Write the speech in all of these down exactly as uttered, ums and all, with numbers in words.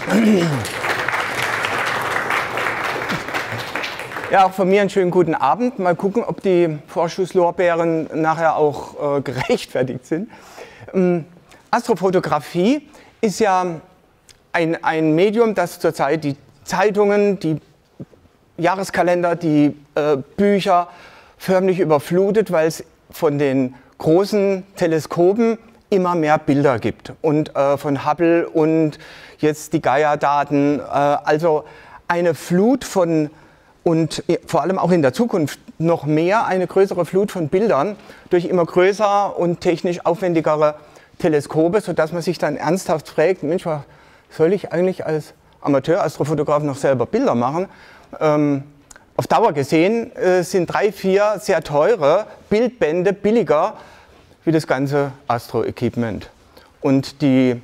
Ja, auch von mir einen schönen guten Abend. Mal gucken, ob die Vorschusslorbeeren nachher auch äh, gerechtfertigt sind. Ähm, Astrofotografie ist ja ein, ein Medium, das zurzeit die Zeitungen, die Jahreskalender, die äh, Bücher förmlich überflutet, weil es von den großen Teleskopen immer mehr Bilder gibt. Und äh, von Hubble und jetzt die Gaia-Daten, äh, also eine Flut von, und vor allem auch in der Zukunft noch mehr, eine größere Flut von Bildern durch immer größer und technisch aufwendigere Teleskope, sodass man sich dann ernsthaft fragt, Mensch, was soll ich eigentlich als Amateur-Astrofotograf noch selber Bilder machen? Ähm, auf Dauer gesehen äh, sind drei, vier sehr teure Bildbände billiger wie das ganze Astro-Equipment und die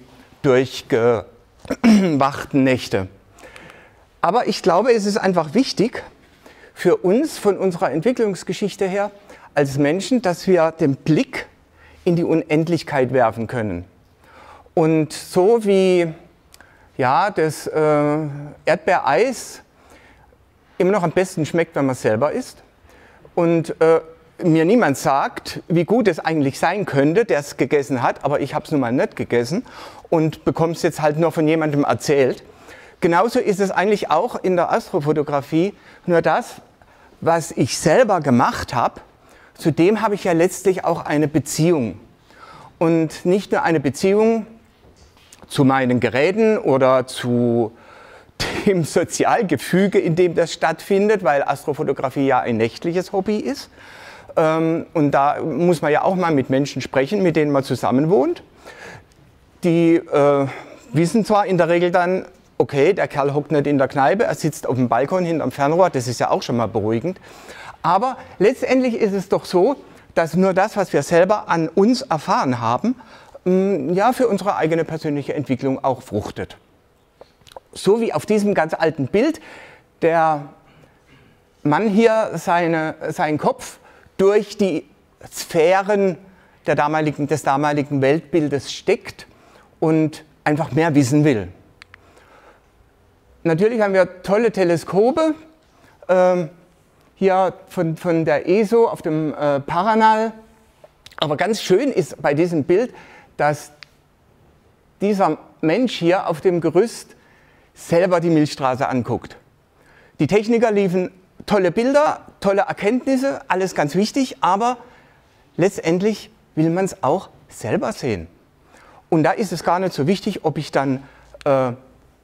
durchgewachten Nächte. Aber ich glaube, es ist einfach wichtig für uns von unserer Entwicklungsgeschichte her als Menschen, dass wir den Blick in die Unendlichkeit werfen können. Und so wie ja, das äh, Erdbeereis immer noch am besten schmeckt, wenn man es selber isst, und äh, mir niemand sagt, wie gut es eigentlich sein könnte, der es gegessen hat, aber ich habe es nun mal nicht gegessen und bekomme es jetzt halt nur von jemandem erzählt. Genauso ist es eigentlich auch in der Astrofotografie, nur das, was ich selber gemacht habe, zu dem habe ich ja letztlich auch eine Beziehung. Und nicht nur eine Beziehung zu meinen Geräten oder zu dem Sozialgefüge, in dem das stattfindet, weil Astrofotografie ja ein nächtliches Hobby ist. Und da muss man ja auch mal mit Menschen sprechen, mit denen man zusammen wohnt. Die äh, wissen zwar in der Regel dann, okay, der Kerl hockt nicht in der Kneipe, er sitzt auf dem Balkon hinterm Fernrohr, das ist ja auch schon mal beruhigend. Aber letztendlich ist es doch so, dass nur das, was wir selber an uns erfahren haben, mh, ja, für unsere eigene persönliche Entwicklung auch fruchtet. So wie auf diesem ganz alten Bild der Mann hier seine, seinen Kopf durch die Sphären der damaligen, des damaligen Weltbildes steckt und einfach mehr wissen will. Natürlich haben wir tolle Teleskope, äh, hier von, von der E S O auf dem äh, Paranal. Aber ganz schön ist bei diesem Bild, dass dieser Mensch hier auf dem Gerüst selber die Milchstraße anguckt. Die Techniker liefern tolle Bilder, tolle Erkenntnisse, alles ganz wichtig, aber letztendlich will man es auch selber sehen. Und da ist es gar nicht so wichtig, ob ich dann äh,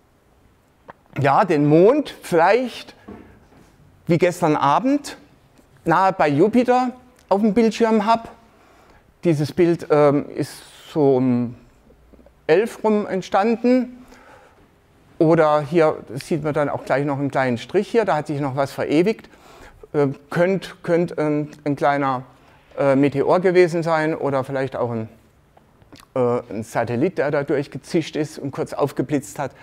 ja, den Mond vielleicht wie gestern Abend nahe bei Jupiter auf dem Bildschirm habe. Dieses Bild ähm, ist so um elf rum entstanden. Oder hier sieht man dann auch gleich noch einen kleinen Strich hier, da hat sich noch was verewigt. Äh, könnte könnt ein, ein kleiner äh, Meteor gewesen sein oder vielleicht auch ein, äh, ein Satellit, der da durchgezischt ist und kurz aufgeblitzt hat.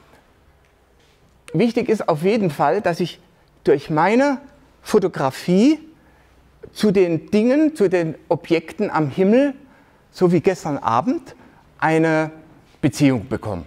Wichtig ist auf jeden Fall, dass ich durch meine Fotografie zu den Dingen, zu den Objekten am Himmel, so wie gestern Abend, eine Beziehung bekomme.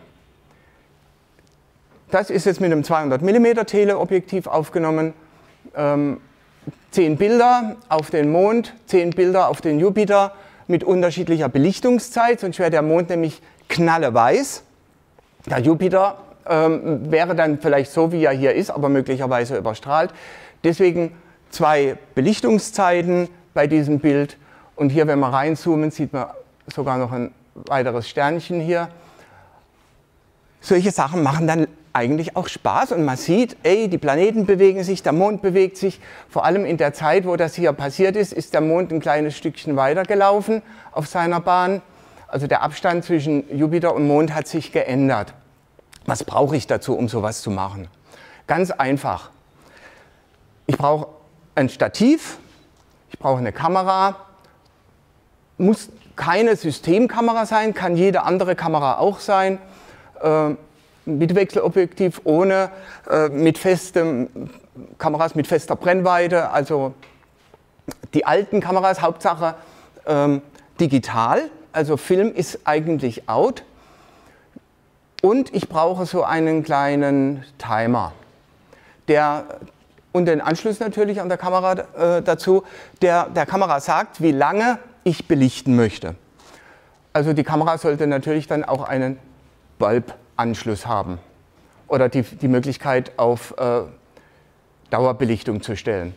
Das ist jetzt mit einem zweihundert Millimeter Teleobjektiv aufgenommen. Ähm, zehn Bilder auf den Mond, zehn Bilder auf den Jupiter mit unterschiedlicher Belichtungszeit, sonst wäre der Mond nämlich knalleweiß. Der Jupiter ähm, wäre dann vielleicht so, wie er hier ist, aber möglicherweise überstrahlt. Deswegen zwei Belichtungszeiten bei diesem Bild. Und hier, wenn wir reinzoomen, sieht man sogar noch ein weiteres Sternchen hier. Solche Sachen machen dann eigentlich auch Spaß und man sieht, ey, die Planeten bewegen sich, der Mond bewegt sich. Vor allem in der Zeit, wo das hier passiert ist, ist der Mond ein kleines Stückchen weitergelaufen auf seiner Bahn. Also der Abstand zwischen Jupiter und Mond hat sich geändert. Was brauche ich dazu, um sowas zu machen? Ganz einfach. Ich brauche ein Stativ, ich brauche eine Kamera, muss keine Systemkamera sein, kann jede andere Kamera auch sein. Äh, mit Wechselobjektiv, ohne, äh, mit festem, Kameras mit fester Brennweite, also die alten Kameras, Hauptsache ähm, digital, also Film ist eigentlich out. Und ich brauche so einen kleinen Timer, der, und den Anschluss natürlich an der Kamera äh, dazu, der der Kamera sagt, wie lange ich belichten möchte. Also die Kamera sollte natürlich dann auch einen Bulb-Anschluss haben oder die, die Möglichkeit auf äh, Dauerbelichtung zu stellen.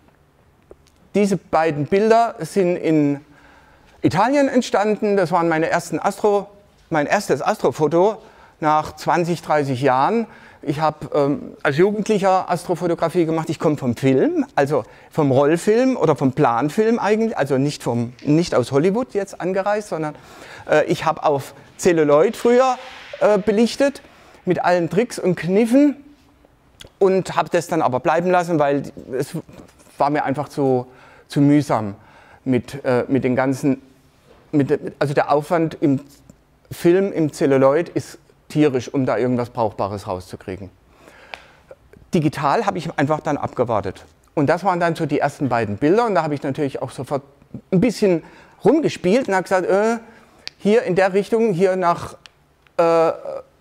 Diese beiden Bilder sind in Italien entstanden. Das waren meine ersten Astro, mein erstes Astrofoto nach zwanzig, dreißig Jahren. Ich habe ähm, als Jugendlicher Astrofotografie gemacht. Ich komme vom Film, also vom Rollfilm oder vom Planfilm eigentlich, also nicht, vom, nicht aus Hollywood jetzt angereist, sondern äh, ich habe auf Celluloid früher äh, belichtet mit allen Tricks und Kniffen und habe das dann aber bleiben lassen, weil es war mir einfach zu, zu mühsam mit, äh, mit den ganzen, mit, also der Aufwand im Film, im Celluloid ist tierisch, um da irgendwas Brauchbares rauszukriegen. Digital habe ich einfach dann abgewartet. Und das waren dann so die ersten beiden Bilder und da habe ich natürlich auch sofort ein bisschen rumgespielt und habe gesagt, äh, hier in der Richtung, hier nach äh,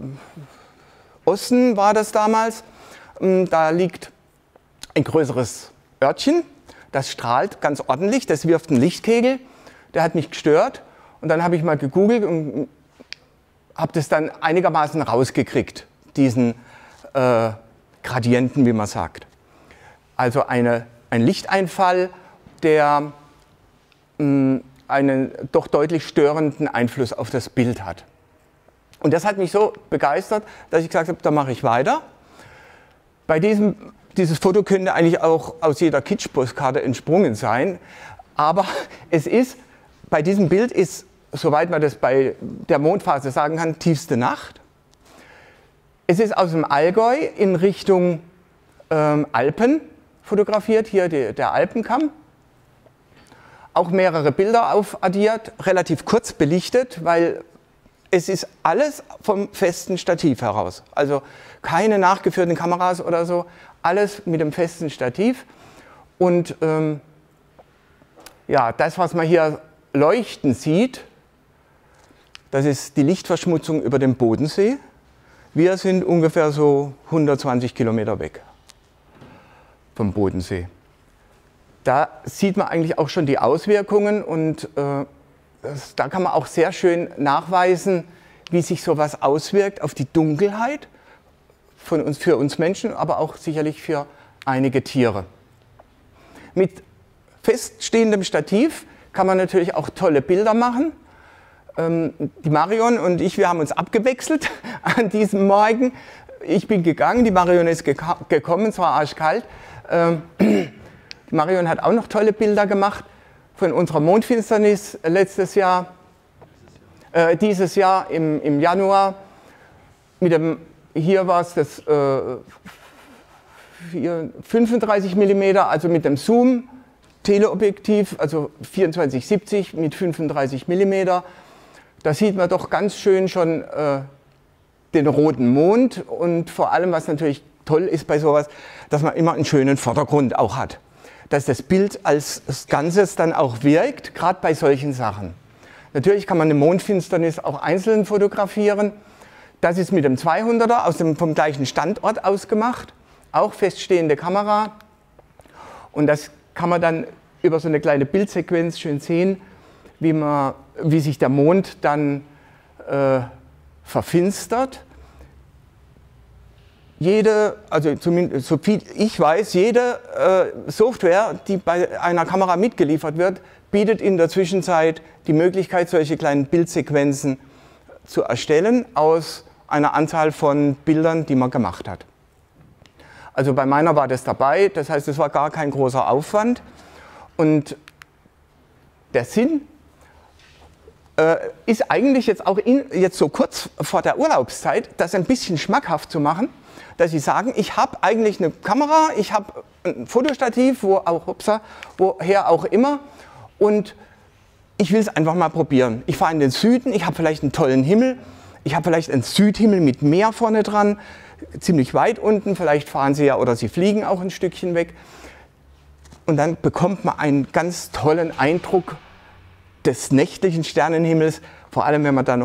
Osten war das damals, äh, da liegt ein größeres Örtchen, das strahlt ganz ordentlich, das wirft einen Lichtkegel, der hat mich gestört und dann habe ich mal gegoogelt und habe das dann einigermaßen rausgekriegt, diesen äh, Gradienten, wie man sagt. Also eine, ein Lichteinfall, der mh, einen doch deutlich störenden Einfluss auf das Bild hat. Und das hat mich so begeistert, dass ich gesagt habe, da mache ich weiter. Bei diesem, dieses Foto könnte eigentlich auch aus jeder Kitsch-Postkarte entsprungen sein, aber es ist, bei diesem Bild ist, soweit man das bei der Mondphase sagen kann, tiefste Nacht. Es ist aus dem Allgäu in Richtung ähm, Alpen fotografiert, hier die, der Alpenkamm. Auch mehrere Bilder aufaddiert, relativ kurz belichtet, weil es ist alles vom festen Stativ heraus. Also keine nachgeführten Kameras oder so, alles mit dem festen Stativ. Und ähm, ja, das, was man hier leuchten sieht, das ist die Lichtverschmutzung über dem Bodensee. Wir sind ungefähr so hundertzwanzig Kilometer weg vom Bodensee. Da sieht man eigentlich auch schon die Auswirkungen und äh, das, da kann man auch sehr schön nachweisen, wie sich sowas auswirkt auf die Dunkelheit von uns, für uns Menschen, aber auch sicherlich für einige Tiere. Mit feststehendem Stativ kann man natürlich auch tolle Bilder machen. Die Marion und ich, wir haben uns abgewechselt an diesem Morgen. Ich bin gegangen, die Marion ist gekommen, es war arschkalt. Die Marion hat auch noch tolle Bilder gemacht von unserer Mondfinsternis letztes Jahr, äh, dieses Jahr im, im Januar. Mit dem, hier war es das äh, fünfunddreißig Millimeter, also mit dem Zoom Teleobjektiv, also vierundzwanzig siebzig mit fünfunddreißig Millimeter. Da sieht man doch ganz schön schon äh, den roten Mond und vor allem, was natürlich toll ist bei sowas, dass man immer einen schönen Vordergrund auch hat. Dass das Bild als Ganzes dann auch wirkt, gerade bei solchen Sachen. Natürlich kann man eine Mondfinsternis auch einzeln fotografieren. Das ist mit dem zweihunderter aus dem, vom gleichen Standort aus gemacht, auch feststehende Kamera. Und das kann man dann über so eine kleine Bildsequenz schön sehen, wie, man, wie sich der Mond dann äh, verfinstert. Jede, also zumindest so viel ich weiß, jede äh, Software, die bei einer Kamera mitgeliefert wird, bietet in der Zwischenzeit die Möglichkeit, solche kleinen Bildsequenzen zu erstellen aus einer Anzahl von Bildern, die man gemacht hat. Also bei meiner war das dabei, das heißt, es war gar kein großer Aufwand. Und der Sinn äh, ist eigentlich jetzt auch in, jetzt so kurz vor der Urlaubszeit, das ein bisschen schmackhaft zu machen, dass Sie sagen, ich habe eigentlich eine Kamera, ich habe ein Fotostativ, wo auch, upsa, woher auch immer, und ich will es einfach mal probieren. Ich fahre in den Süden, ich habe vielleicht einen tollen Himmel, ich habe vielleicht einen Südhimmel mit Meer vorne dran, ziemlich weit unten, vielleicht fahren Sie ja oder Sie fliegen auch ein Stückchen weg. Und dann bekommt man einen ganz tollen Eindruck des nächtlichen Sternenhimmels, vor allem wenn man da noch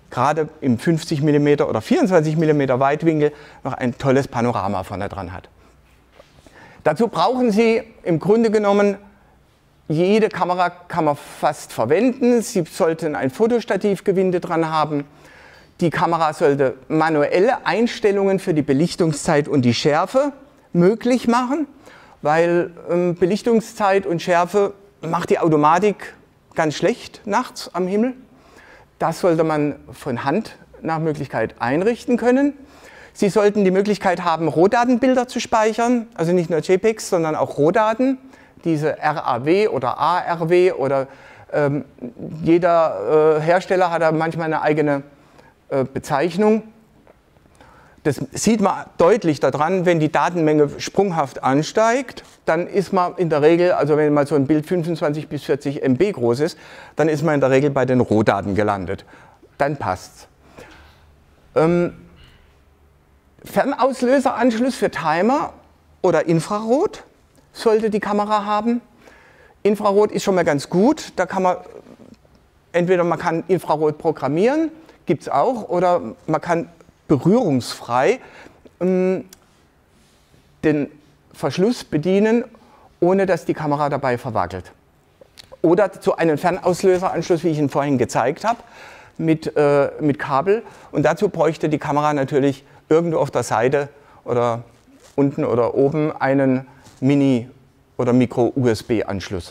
gerade im fünfzig Millimeter oder vierundzwanzig Millimeter Weitwinkel noch ein tolles Panorama vorne dran hat. Dazu brauchen Sie im Grunde genommen, jede Kamera kann man fast verwenden. Sie sollten ein Fotostativgewinde dran haben. Die Kamera sollte manuelle Einstellungen für die Belichtungszeit und die Schärfe möglich machen, weil ähm, Belichtungszeit und Schärfe macht die Automatik ganz schlecht nachts am Himmel. Das sollte man von Hand nach Möglichkeit einrichten können. Sie sollten die Möglichkeit haben, Rohdatenbilder zu speichern, also nicht nur JPEGs, sondern auch Rohdaten, diese R A W oder A R W oder ähm, jeder äh, Hersteller hat da manchmal eine eigene äh, Bezeichnung. Das sieht man deutlich daran, wenn die Datenmenge sprunghaft ansteigt, dann ist man in der Regel, also wenn mal so ein Bild fünfundzwanzig bis vierzig Megabyte groß ist, dann ist man in der Regel bei den Rohdaten gelandet. Dann passt's. Ähm, Fernauslöseranschluss für Timer oder Infrarot sollte die Kamera haben. Infrarot ist schon mal ganz gut, da kann man, entweder man kann Infrarot programmieren, gibt es auch, oder man kann berührungsfrei ähm, den Verschluss bedienen, ohne dass die Kamera dabei verwackelt. Oder zu einem Fernauslöseranschluss, wie ich ihn vorhin gezeigt habe, mit, äh, mit Kabel. Und dazu bräuchte die Kamera natürlich irgendwo auf der Seite oder unten oder oben einen Mini- oder Micro-U S B-Anschluss.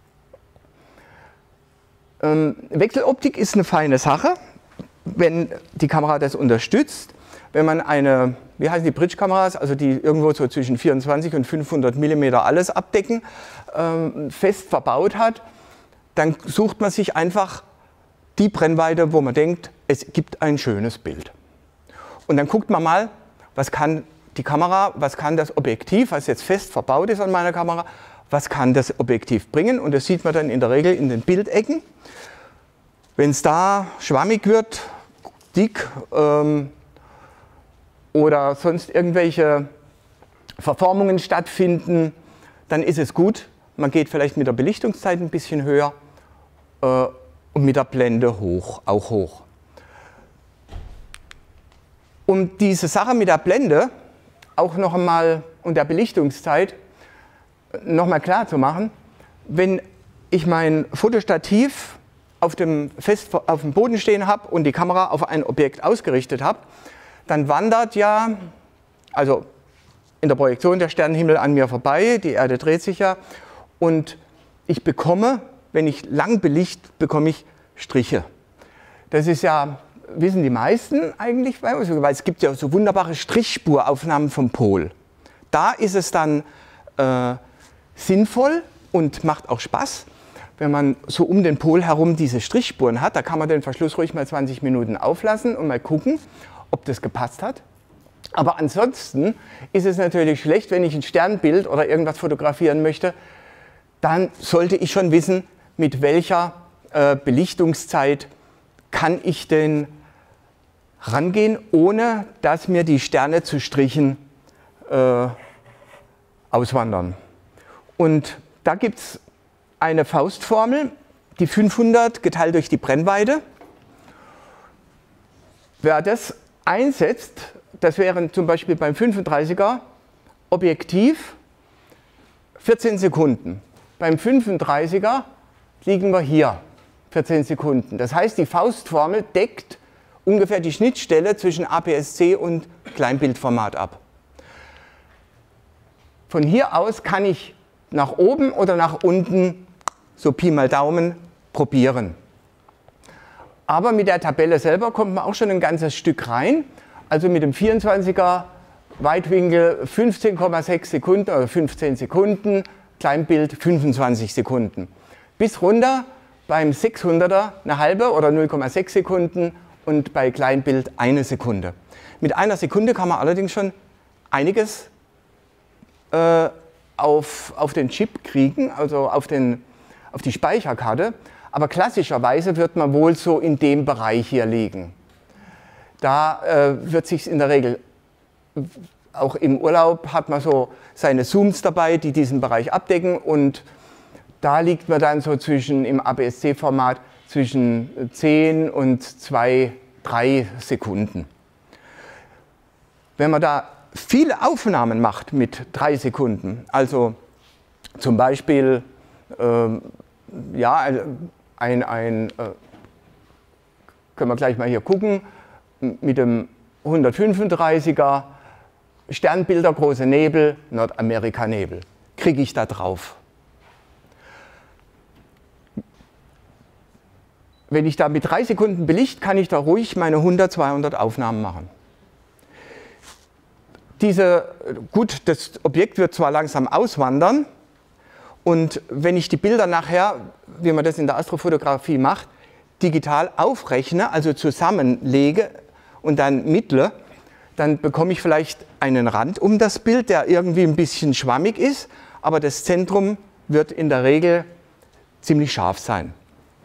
Ähm, Wechseloptik ist eine feine Sache, wenn die Kamera das unterstützt. Wenn man eine, wie heißen die Bridge-Kameras, also die irgendwo so zwischen vierundzwanzig und fünfhundert Millimeter alles abdecken, ähm, fest verbaut hat, dann sucht man sich einfach die Brennweite, wo man denkt, es gibt ein schönes Bild. Und dann guckt man mal, was kann die Kamera, was kann das Objektiv, was jetzt fest verbaut ist an meiner Kamera, was kann das Objektiv bringen. Und das sieht man dann in der Regel in den Bildecken. Wenn es da schwammig wird, dick ähm, oder sonst irgendwelche Verformungen stattfinden, dann ist es gut. Man geht vielleicht mit der Belichtungszeit ein bisschen höher äh, und mit der Blende hoch, auch hoch. Um diese Sache mit der Blende auch noch einmal und der Belichtungszeit noch mal klar zu machen, wenn ich mein Fotostativ auf dem, fest auf dem Boden stehen habe und die Kamera auf ein Objekt ausgerichtet habe, dann wandert ja, also in der Projektion der Sternenhimmel an mir vorbei, die Erde dreht sich ja und ich bekomme, wenn ich lang belicht, bekomme ich Striche. Das ist ja, wissen die meisten eigentlich, weil es gibt ja so wunderbare Strichspuraufnahmen vom Pol. Da ist es dann äh, sinnvoll und macht auch Spaß, wenn man so um den Pol herum diese Strichspuren hat. Da kann man den Verschluss ruhig mal zwanzig Minuten auflassen und mal gucken, ob das gepasst hat. Aber ansonsten ist es natürlich schlecht, wenn ich ein Sternbild oder irgendwas fotografieren möchte, dann sollte ich schon wissen, mit welcher äh, Belichtungszeit kann ich denn rangehen, ohne dass mir die Sterne zu Strichen äh, auswandern. Und da gibt es eine Faustformel, die fünfhundert geteilt durch die Brennweite. Wer das einsetzt, das wären zum Beispiel beim fünfunddreißiger Objektiv vierzehn Sekunden. Beim fünfunddreißiger liegen wir hier, vierzehn Sekunden. Das heißt, die Faustformel deckt ungefähr die Schnittstelle zwischen A P S C und Kleinbildformat ab. Von hier aus kann ich nach oben oder nach unten, so Pi mal Daumen, probieren. Aber mit der Tabelle selber kommt man auch schon ein ganzes Stück rein. Also mit dem vierundzwanziger Weitwinkel fünfzehn Komma sechs Sekunden oder fünfzehn Sekunden, Kleinbild fünfundzwanzig Sekunden. Bis runter beim sechshunderter eine halbe oder null Komma sechs Sekunden und bei Kleinbild eine Sekunde. Mit einer Sekunde kann man allerdings schon einiges äh, auf, auf den Chip kriegen, also auf, den, auf die Speicherkarte. Aber klassischerweise wird man wohl so in dem Bereich hier liegen. Da äh, wird sich in der Regel, auch im Urlaub hat man so seine Zooms dabei, die diesen Bereich abdecken, und da liegt man dann so zwischen, im A P S C-Format zwischen zehn und zwei drei Sekunden. Wenn man da viele Aufnahmen macht mit drei Sekunden, also zum Beispiel ähm, ja, ein, ein äh, können wir gleich mal hier gucken, mit dem hundertfünfunddreißiger Sternbilder, große Nebel, Nordamerika-Nebel. Kriege ich da drauf? Wenn ich da mit drei Sekunden belicht, kann ich da ruhig meine hundert, zweihundert Aufnahmen machen. Diese, gut, das Objekt wird zwar langsam auswandern und wenn ich die Bilder nachher, wie man das in der Astrofotografie macht, digital aufrechne, also zusammenlege und dann mittle, dann bekomme ich vielleicht einen Rand um das Bild, der irgendwie ein bisschen schwammig ist, aber das Zentrum wird in der Regel ziemlich scharf sein.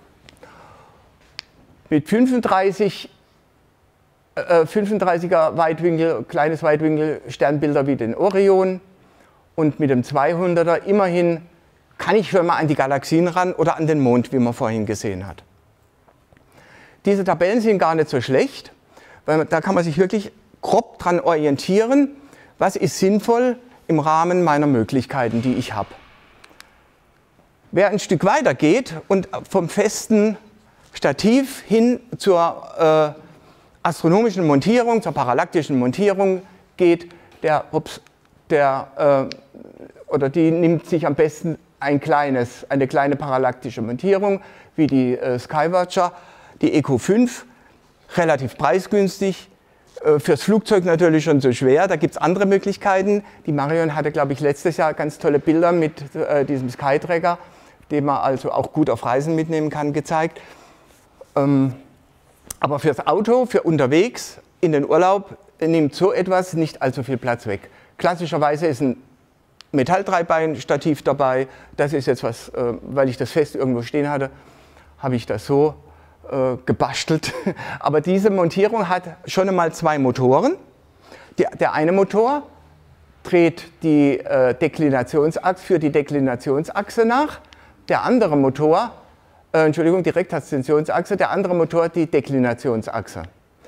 Mit fünfunddreißig, äh, fünfunddreißiger Weitwinkel, kleines Weitwinkel, Sternbilder wie den Orion und mit dem zweihunderter immerhin kann ich schon mal an die Galaxien ran oder an den Mond, wie man vorhin gesehen hat. Diese Tabellen sind gar nicht so schlecht, weil da kann man sich wirklich grob dran orientieren, was ist sinnvoll im Rahmen meiner Möglichkeiten, die ich habe. Wer ein Stück weiter geht und vom festen Stativ hin zur äh, astronomischen Montierung, zur parallaktischen Montierung geht, der, ups, der äh, oder die nimmt sich am besten ein kleines, eine kleine parallaktische Montierung, wie die äh, Skywatcher, die Eco fünf, relativ preisgünstig, äh, fürs Flugzeug natürlich schon so schwer, da gibt es andere Möglichkeiten. Die Marion hatte, glaube ich, letztes Jahr ganz tolle Bilder mit äh, diesem Skytracker, den man also auch gut auf Reisen mitnehmen kann, gezeigt. Ähm, aber fürs Auto, für unterwegs, in den Urlaub, nimmt so etwas nicht allzu viel Platz weg. Klassischerweise ist ein Metall-Dreibein-Stativ dabei. Das ist jetzt was, äh, weil ich das fest irgendwo stehen hatte, habe ich das so äh, gebastelt. Aber diese Montierung hat schon einmal zwei Motoren. Die, der eine Motor dreht die äh, Deklinationsachse, führt die Deklinationsachse nach. Der andere Motor, äh, Entschuldigung, die Rektationsachse, der andere Motor die Deklinationsachse.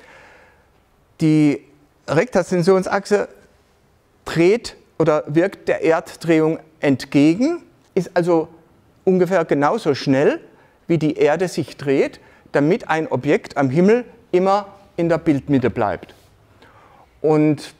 Die Rektationsachse dreht oder wirkt der Erddrehung entgegen, ist also ungefähr genauso schnell, wie die Erde sich dreht, damit ein Objekt am Himmel immer in der Bildmitte bleibt. Und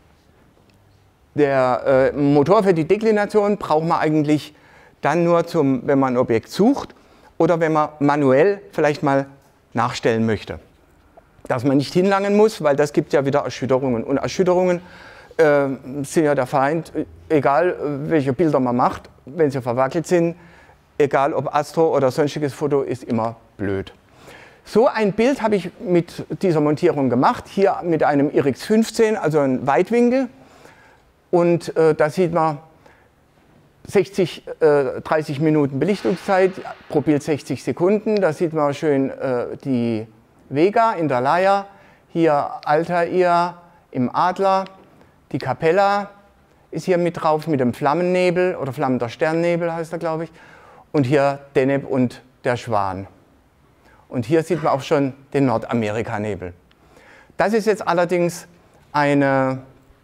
der äh, Motor für die Deklination braucht man eigentlich dann nur, zum, wenn man ein Objekt sucht oder wenn man manuell vielleicht mal nachstellen möchte. Dass man nicht hinlangen muss, weil das gibt ja wieder Erschütterungen. Und Erschütterungen äh, sind ja der Feind, egal welche Bilder man macht, wenn sie verwackelt sind, egal ob Astro oder sonstiges Foto, ist immer blöd. So ein Bild habe ich mit dieser Montierung gemacht, hier mit einem I R I X fünfzehn, also ein Weitwinkel. Und äh, da sieht man sechzig, äh, dreißig Minuten Belichtungszeit, pro Bild sechzig Sekunden. Da sieht man schön äh, die Vega in der Leier, hier Altair im Adler, die Capella ist hier mit drauf mit dem Flammennebel oder flammender Sternnebel heißt er, glaube ich. Und hier Deneb und der Schwan. Und hier sieht man auch schon den Nordamerika-Nebel. Das ist jetzt allerdings eine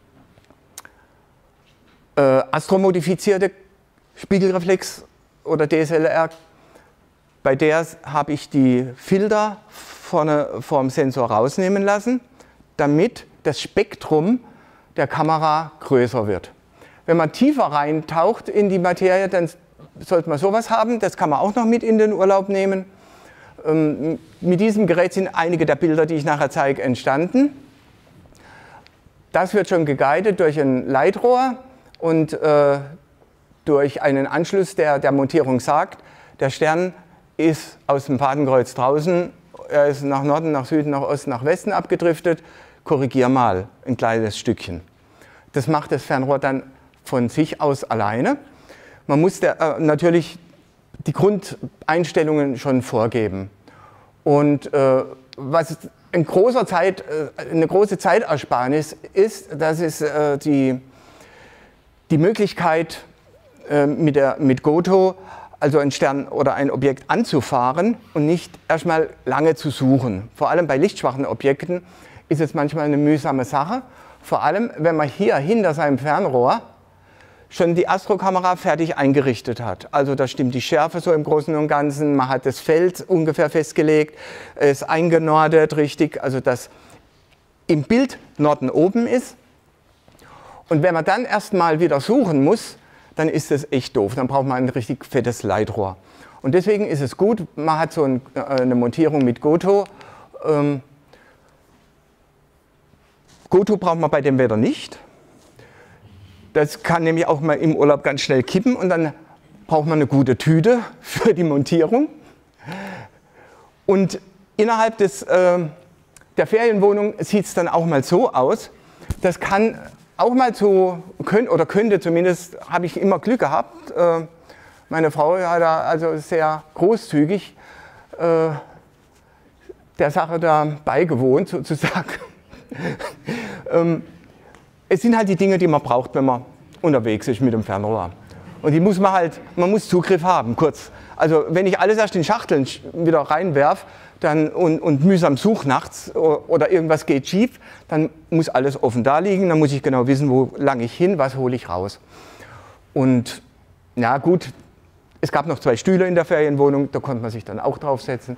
äh, astromodifizierte Spiegelreflex oder D S L R. Bei der habe ich die Filter vorne vom Sensor rausnehmen lassen, damit das Spektrum der Kamera größer wird. Wenn man tiefer reintaucht in die Materie, dann sollte man sowas haben. Das kann man auch noch mit in den Urlaub nehmen. Ähm, mit diesem Gerät sind einige der Bilder, die ich nachher zeige, entstanden. Das wird schon geguidet durch ein Leitrohr und äh, durch einen Anschluss, der der Montierung sagt, der Stern ist aus dem Fadenkreuz draußen, er ist nach Norden, nach Süden, nach Osten, nach Westen abgedriftet, korrigier mal ein kleines Stückchen. Das macht das Fernrohr dann von sich aus alleine. Man muss der, äh, natürlich die Grundeinstellungen schon vorgeben. Und äh, was ein großer Zeit, äh, eine große Zeitersparnis ist, das ist äh, die, die Möglichkeit, äh, mit, der, mit Goto also einen Stern oder ein Objekt anzufahren und nicht erstmal lange zu suchen. Vor allem bei lichtschwachen Objekten ist es manchmal eine mühsame Sache. Vor allem, wenn man hier hinter seinem Fernrohr schon die Astrokamera fertig eingerichtet hat. Also da stimmt die Schärfe so im Großen und Ganzen, man hat das Feld ungefähr festgelegt, es ist eingenordet richtig, also dass im Bild Norden oben ist. Und wenn man dann erstmal wieder suchen muss, dann ist das echt doof, dann braucht man ein richtig fettes Leitrohr. Und deswegen ist es gut, man hat so ein, eine Montierung mit Goto. Ähm, Goto braucht man bei dem Wetter nicht. Das kann nämlich auch mal im Urlaub ganz schnell kippen und dann braucht man eine gute Tüte für die Montierung. Und innerhalb des, äh, der Ferienwohnung sieht es dann auch mal so aus. Das kann auch mal so, könnt, oder könnte zumindest, habe ich immer Glück gehabt. Äh, meine Frau war da also sehr großzügig äh, der Sache da beigewohnt sozusagen. ähm, Es sind halt die Dinge, die man braucht, wenn man unterwegs ist mit dem Fernrohr. Und die muss man halt, man muss Zugriff haben, kurz. Also wenn ich alles erst in Schachteln wieder reinwerfe dann, und, und mühsam suche nachts oder irgendwas geht schief, dann muss alles offen da liegen, dann muss ich genau wissen, wo lange ich hin, was hole ich raus. Und na gut, es gab noch zwei Stühle in der Ferienwohnung, da konnte man sich dann auch draufsetzen.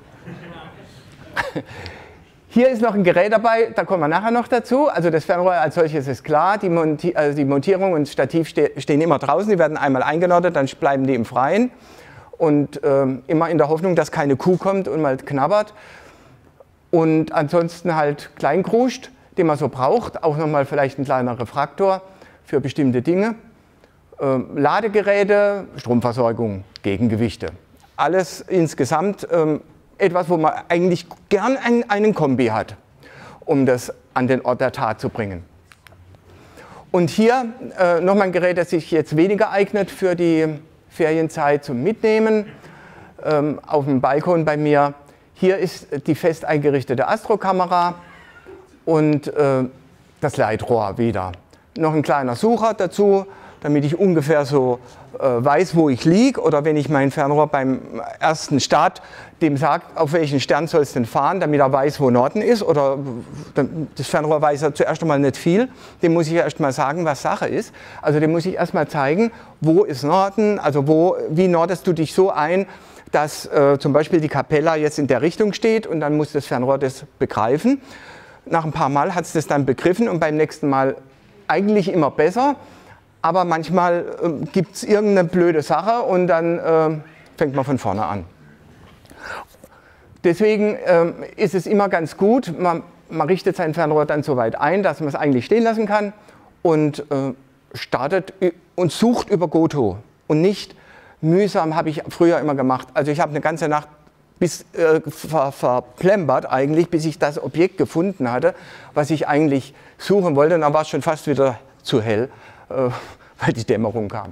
Hier ist noch ein Gerät dabei, da kommen wir nachher noch dazu. Also das Fernrohr als solches ist klar, die, Monti also die Montierung und das Stativ ste stehen immer draußen, die werden einmal eingenordet, dann bleiben die im Freien. Und ähm, immer in der Hoffnung, dass keine Kuh kommt und mal knabbert. Und ansonsten halt Kleinkruscht, den man so braucht, auch nochmal vielleicht ein kleiner Refraktor für bestimmte Dinge. Ähm, Ladegeräte, Stromversorgung, Gegengewichte. Alles insgesamt ähm, etwas, wo man eigentlich gern einen, einen Kombi hat, um das an den Ort der Tat zu bringen. Und hier äh, nochmal ein Gerät, das sich jetzt weniger eignet für die Ferienzeit zum Mitnehmen. Ähm, auf dem Balkon bei mir. Hier ist die fest eingerichtete Astrokamera und äh, das Leitrohr wieder. Noch ein kleiner Sucher dazu, damit ich ungefähr so äh, weiß, wo ich liege, oder wenn ich mein Fernrohr beim ersten Start dem sagt, auf welchen Stern soll es denn fahren, damit er weiß, wo Norden ist, oder das Fernrohr weiß ja zuerst einmal nicht viel, dem muss ich erst mal sagen, was Sache ist. Also dem muss ich erst mal zeigen, wo ist Norden, also wo, wie nordest du dich so ein, dass äh, zum Beispiel die Capella jetzt in der Richtung steht, und dann muss das Fernrohr das begreifen. Nach ein paar Mal hat es das dann begriffen und beim nächsten Mal eigentlich immer besser. Aber manchmal äh, gibt es irgendeine blöde Sache und dann äh, fängt man von vorne an. Deswegen äh, ist es immer ganz gut, man, man richtet sein Fernrohr dann so weit ein, dass man es eigentlich stehen lassen kann und äh, startet und sucht über Goto. Und nicht mühsam, habe ich früher immer gemacht. Also ich habe eine ganze Nacht bis äh, ver, verplempert eigentlich, bis ich das Objekt gefunden hatte, was ich eigentlich suchen wollte. Und dann war es schon fast wieder zu hell, äh, weil die Dämmerung kam.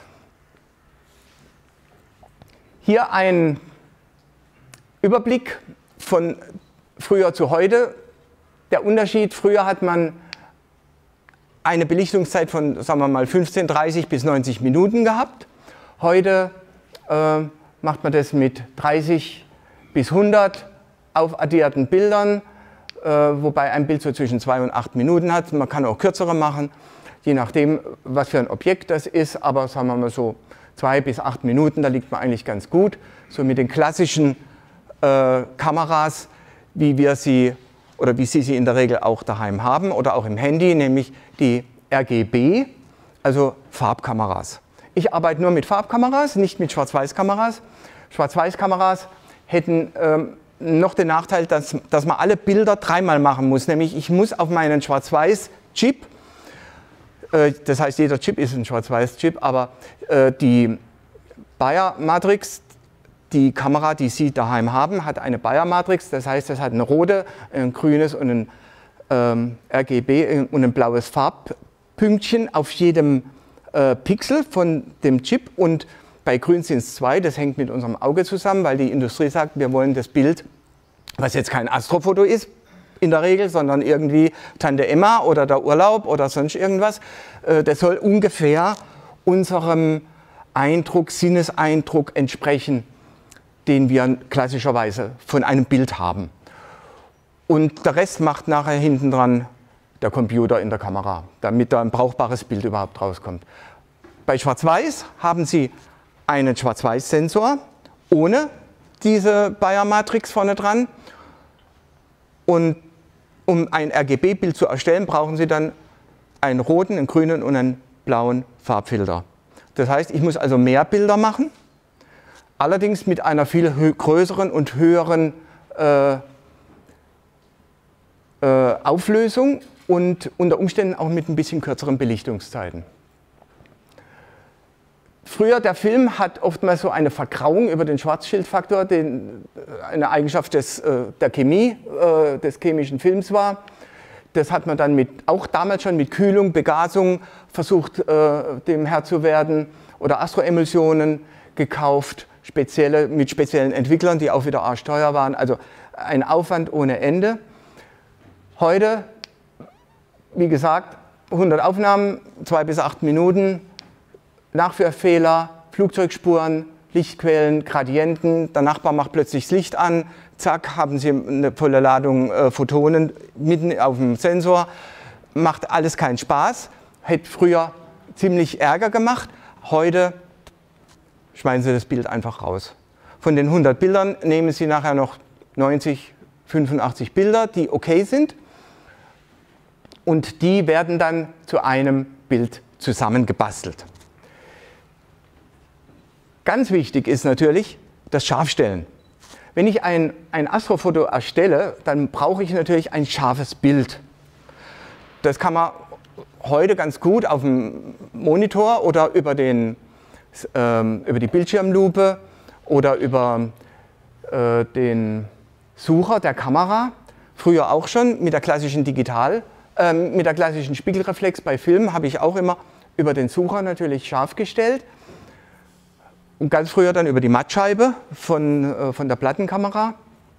Hier ein Überblick von früher zu heute. Der Unterschied, früher hat man eine Belichtungszeit von, sagen wir mal, fünfzehn, dreißig bis neunzig Minuten gehabt. Heute äh, macht man das mit dreißig bis hundert aufaddierten Bildern, äh, wobei ein Bild so zwischen zwei und acht Minuten hat. Man kann auch kürzere machen, je nachdem, was für ein Objekt das ist, aber sagen wir mal so zwei bis acht Minuten, da liegt man eigentlich ganz gut. So mit den klassischen äh, Kameras, wie wir sie oder wie Sie sie in der Regel auch daheim haben oder auch im Handy, nämlich die R G B, also Farbkameras. Ich arbeite nur mit Farbkameras, nicht mit Schwarz-Weiß-Kameras. Schwarz-Weiß-Kameras hätten ähm, noch den Nachteil, dass, dass man alle Bilder dreimal machen muss. Nämlich ich muss auf meinen Schwarz-Weiß-Chip, äh, das heißt jeder Chip ist ein Schwarz-Weiß-Chip, aber äh, die Bayer-Matrix, die Kamera, die Sie daheim haben, hat eine Bayer-Matrix. Das heißt, es hat eine rote, ein grünes und ein ähm, R G B und ein blaues Farbpünktchen auf jedem Pixel von dem Chip, und bei grün sind es zwei, das hängt mit unserem Auge zusammen, weil die Industrie sagt, wir wollen das Bild, was jetzt kein Astrofoto ist in der Regel, sondern irgendwie Tante Emma oder der Urlaub oder sonst irgendwas, das soll ungefähr unserem Eindruck, Sinneseindruck entsprechen, den wir klassischerweise von einem Bild haben. Und der Rest macht nachher hinten dran der Computer in der Kamera, damit da ein brauchbares Bild überhaupt rauskommt. Bei Schwarz-Weiß haben Sie einen Schwarz-Weiß-Sensor ohne diese Bayer-Matrix vorne dran. Und um ein R G B-Bild zu erstellen, brauchen Sie dann einen roten, einen grünen und einen blauen Farbfilter. Das heißt, ich muss also mehr Bilder machen, allerdings mit einer viel größeren und höheren äh, äh, Auflösung und unter Umständen auch mit ein bisschen kürzeren Belichtungszeiten. Früher, der Film hat oftmals so eine Vergrauung über den Schwarzschildfaktor, den, eine Eigenschaft des, äh, der Chemie, äh, des chemischen Films war. Das hat man dann mit, auch damals schon mit Kühlung, Begasung versucht, äh, dem Herr zu werden, oder Astroemulsionen gekauft, spezielle, mit speziellen Entwicklern, die auch wieder arschteuer waren. Also ein Aufwand ohne Ende. Heute, wie gesagt, hundert Aufnahmen, zwei bis acht Minuten, Nachführfehler, Flugzeugspuren, Lichtquellen, Gradienten, der Nachbar macht plötzlich das Licht an, zack, haben Sie eine volle Ladung äh, Photonen mitten auf dem Sensor, macht alles keinen Spaß, hätte früher ziemlich Ärger gemacht, heute schmeißen Sie das Bild einfach raus. Von den hundert Bildern nehmen Sie nachher noch neunzig, fünfundachtzig Bilder, die okay sind, und die werden dann zu einem Bild zusammengebastelt. Ganz wichtig ist natürlich das Scharfstellen. Wenn ich ein, ein Astrofoto erstelle, dann brauche ich natürlich ein scharfes Bild. Das kann man heute ganz gut auf dem Monitor oder über, den, ähm, über die Bildschirmlupe oder über äh, den Sucher der Kamera, früher auch schon mit der klassischen Digital, äh, mit der klassischen Spiegelreflex bei Filmen habe ich auch immer über den Sucher natürlich scharf gestellt. Und ganz früher dann über die Mattscheibe von, äh, von der Plattenkamera.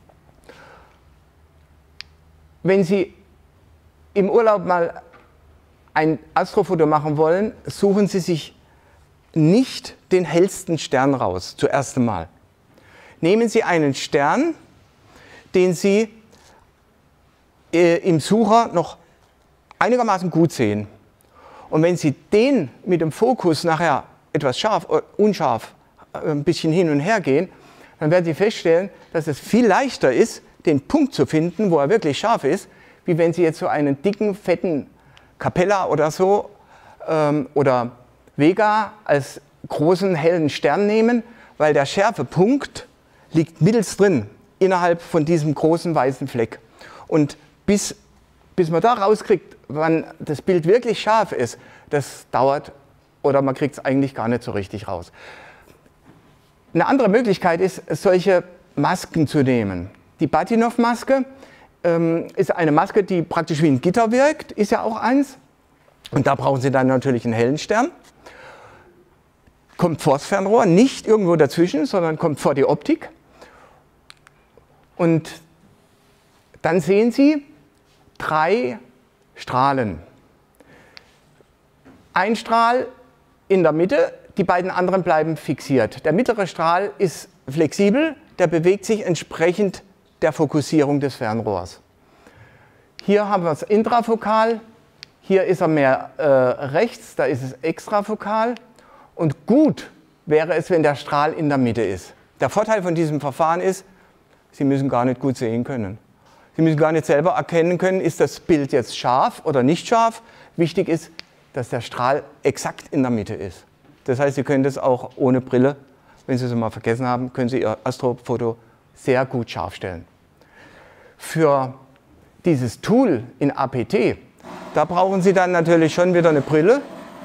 Wenn Sie im Urlaub mal ein Astrofoto machen wollen, suchen Sie sich nicht den hellsten Stern raus, zuerst einmal. Nehmen Sie einen Stern, den Sie äh, im Sucher noch einigermaßen gut sehen. Und wenn Sie den mit dem Fokus nachher etwas scharf oder unscharf ein bisschen hin und her gehen, dann werden Sie feststellen, dass es viel leichter ist, den Punkt zu finden, wo er wirklich scharf ist, wie wenn Sie jetzt so einen dicken, fetten Capella oder so ähm, oder Vega als großen, hellen Stern nehmen, weil der Schärfepunkt liegt mittels drin, innerhalb von diesem großen weißen Fleck. Und bis, bis man da rauskriegt, wann das Bild wirklich scharf ist, das dauert, oder man kriegt es eigentlich gar nicht so richtig raus. Eine andere Möglichkeit ist, solche Masken zu nehmen. Die Bahtinov-Maske ähm, ist eine Maske, die praktisch wie ein Gitter wirkt, ist ja auch eins. Und da brauchen Sie dann natürlich einen hellen Stern. Kommt vor das Fernrohr, nicht irgendwo dazwischen, sondern kommt vor die Optik. Und dann sehen Sie drei Strahlen. Ein Strahl in der Mitte, die beiden anderen bleiben fixiert. Der mittlere Strahl ist flexibel, der bewegt sich entsprechend der Fokussierung des Fernrohrs. Hier haben wir es intrafokal, hier ist er mehr äh, rechts, da ist es extrafokal. Und gut wäre es, wenn der Strahl in der Mitte ist. Der Vorteil von diesem Verfahren ist, Sie müssen gar nicht gut sehen können. Sie müssen gar nicht selber erkennen können, ist das Bild jetzt scharf oder nicht scharf. Wichtig ist, dass der Strahl exakt in der Mitte ist. Das heißt, Sie können das auch ohne Brille, wenn Sie es mal vergessen haben, können Sie Ihr Astrofoto sehr gut scharf stellen. Für dieses Tool in A P T, da brauchen Sie dann natürlich schon wieder eine Brille.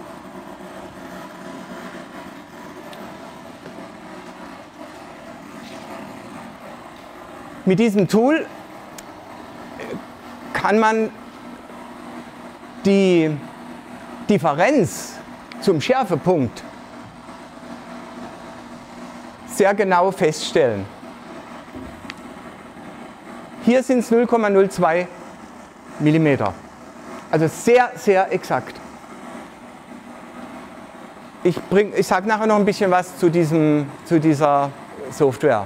Mit diesem Tool kann man die Differenz zum Schärfepunkt sehr genau feststellen. Hier sind es null Komma null zwei Millimeter. Also sehr, sehr exakt. ich, ich sage nachher noch ein bisschen was zu, diesem, zu dieser Software.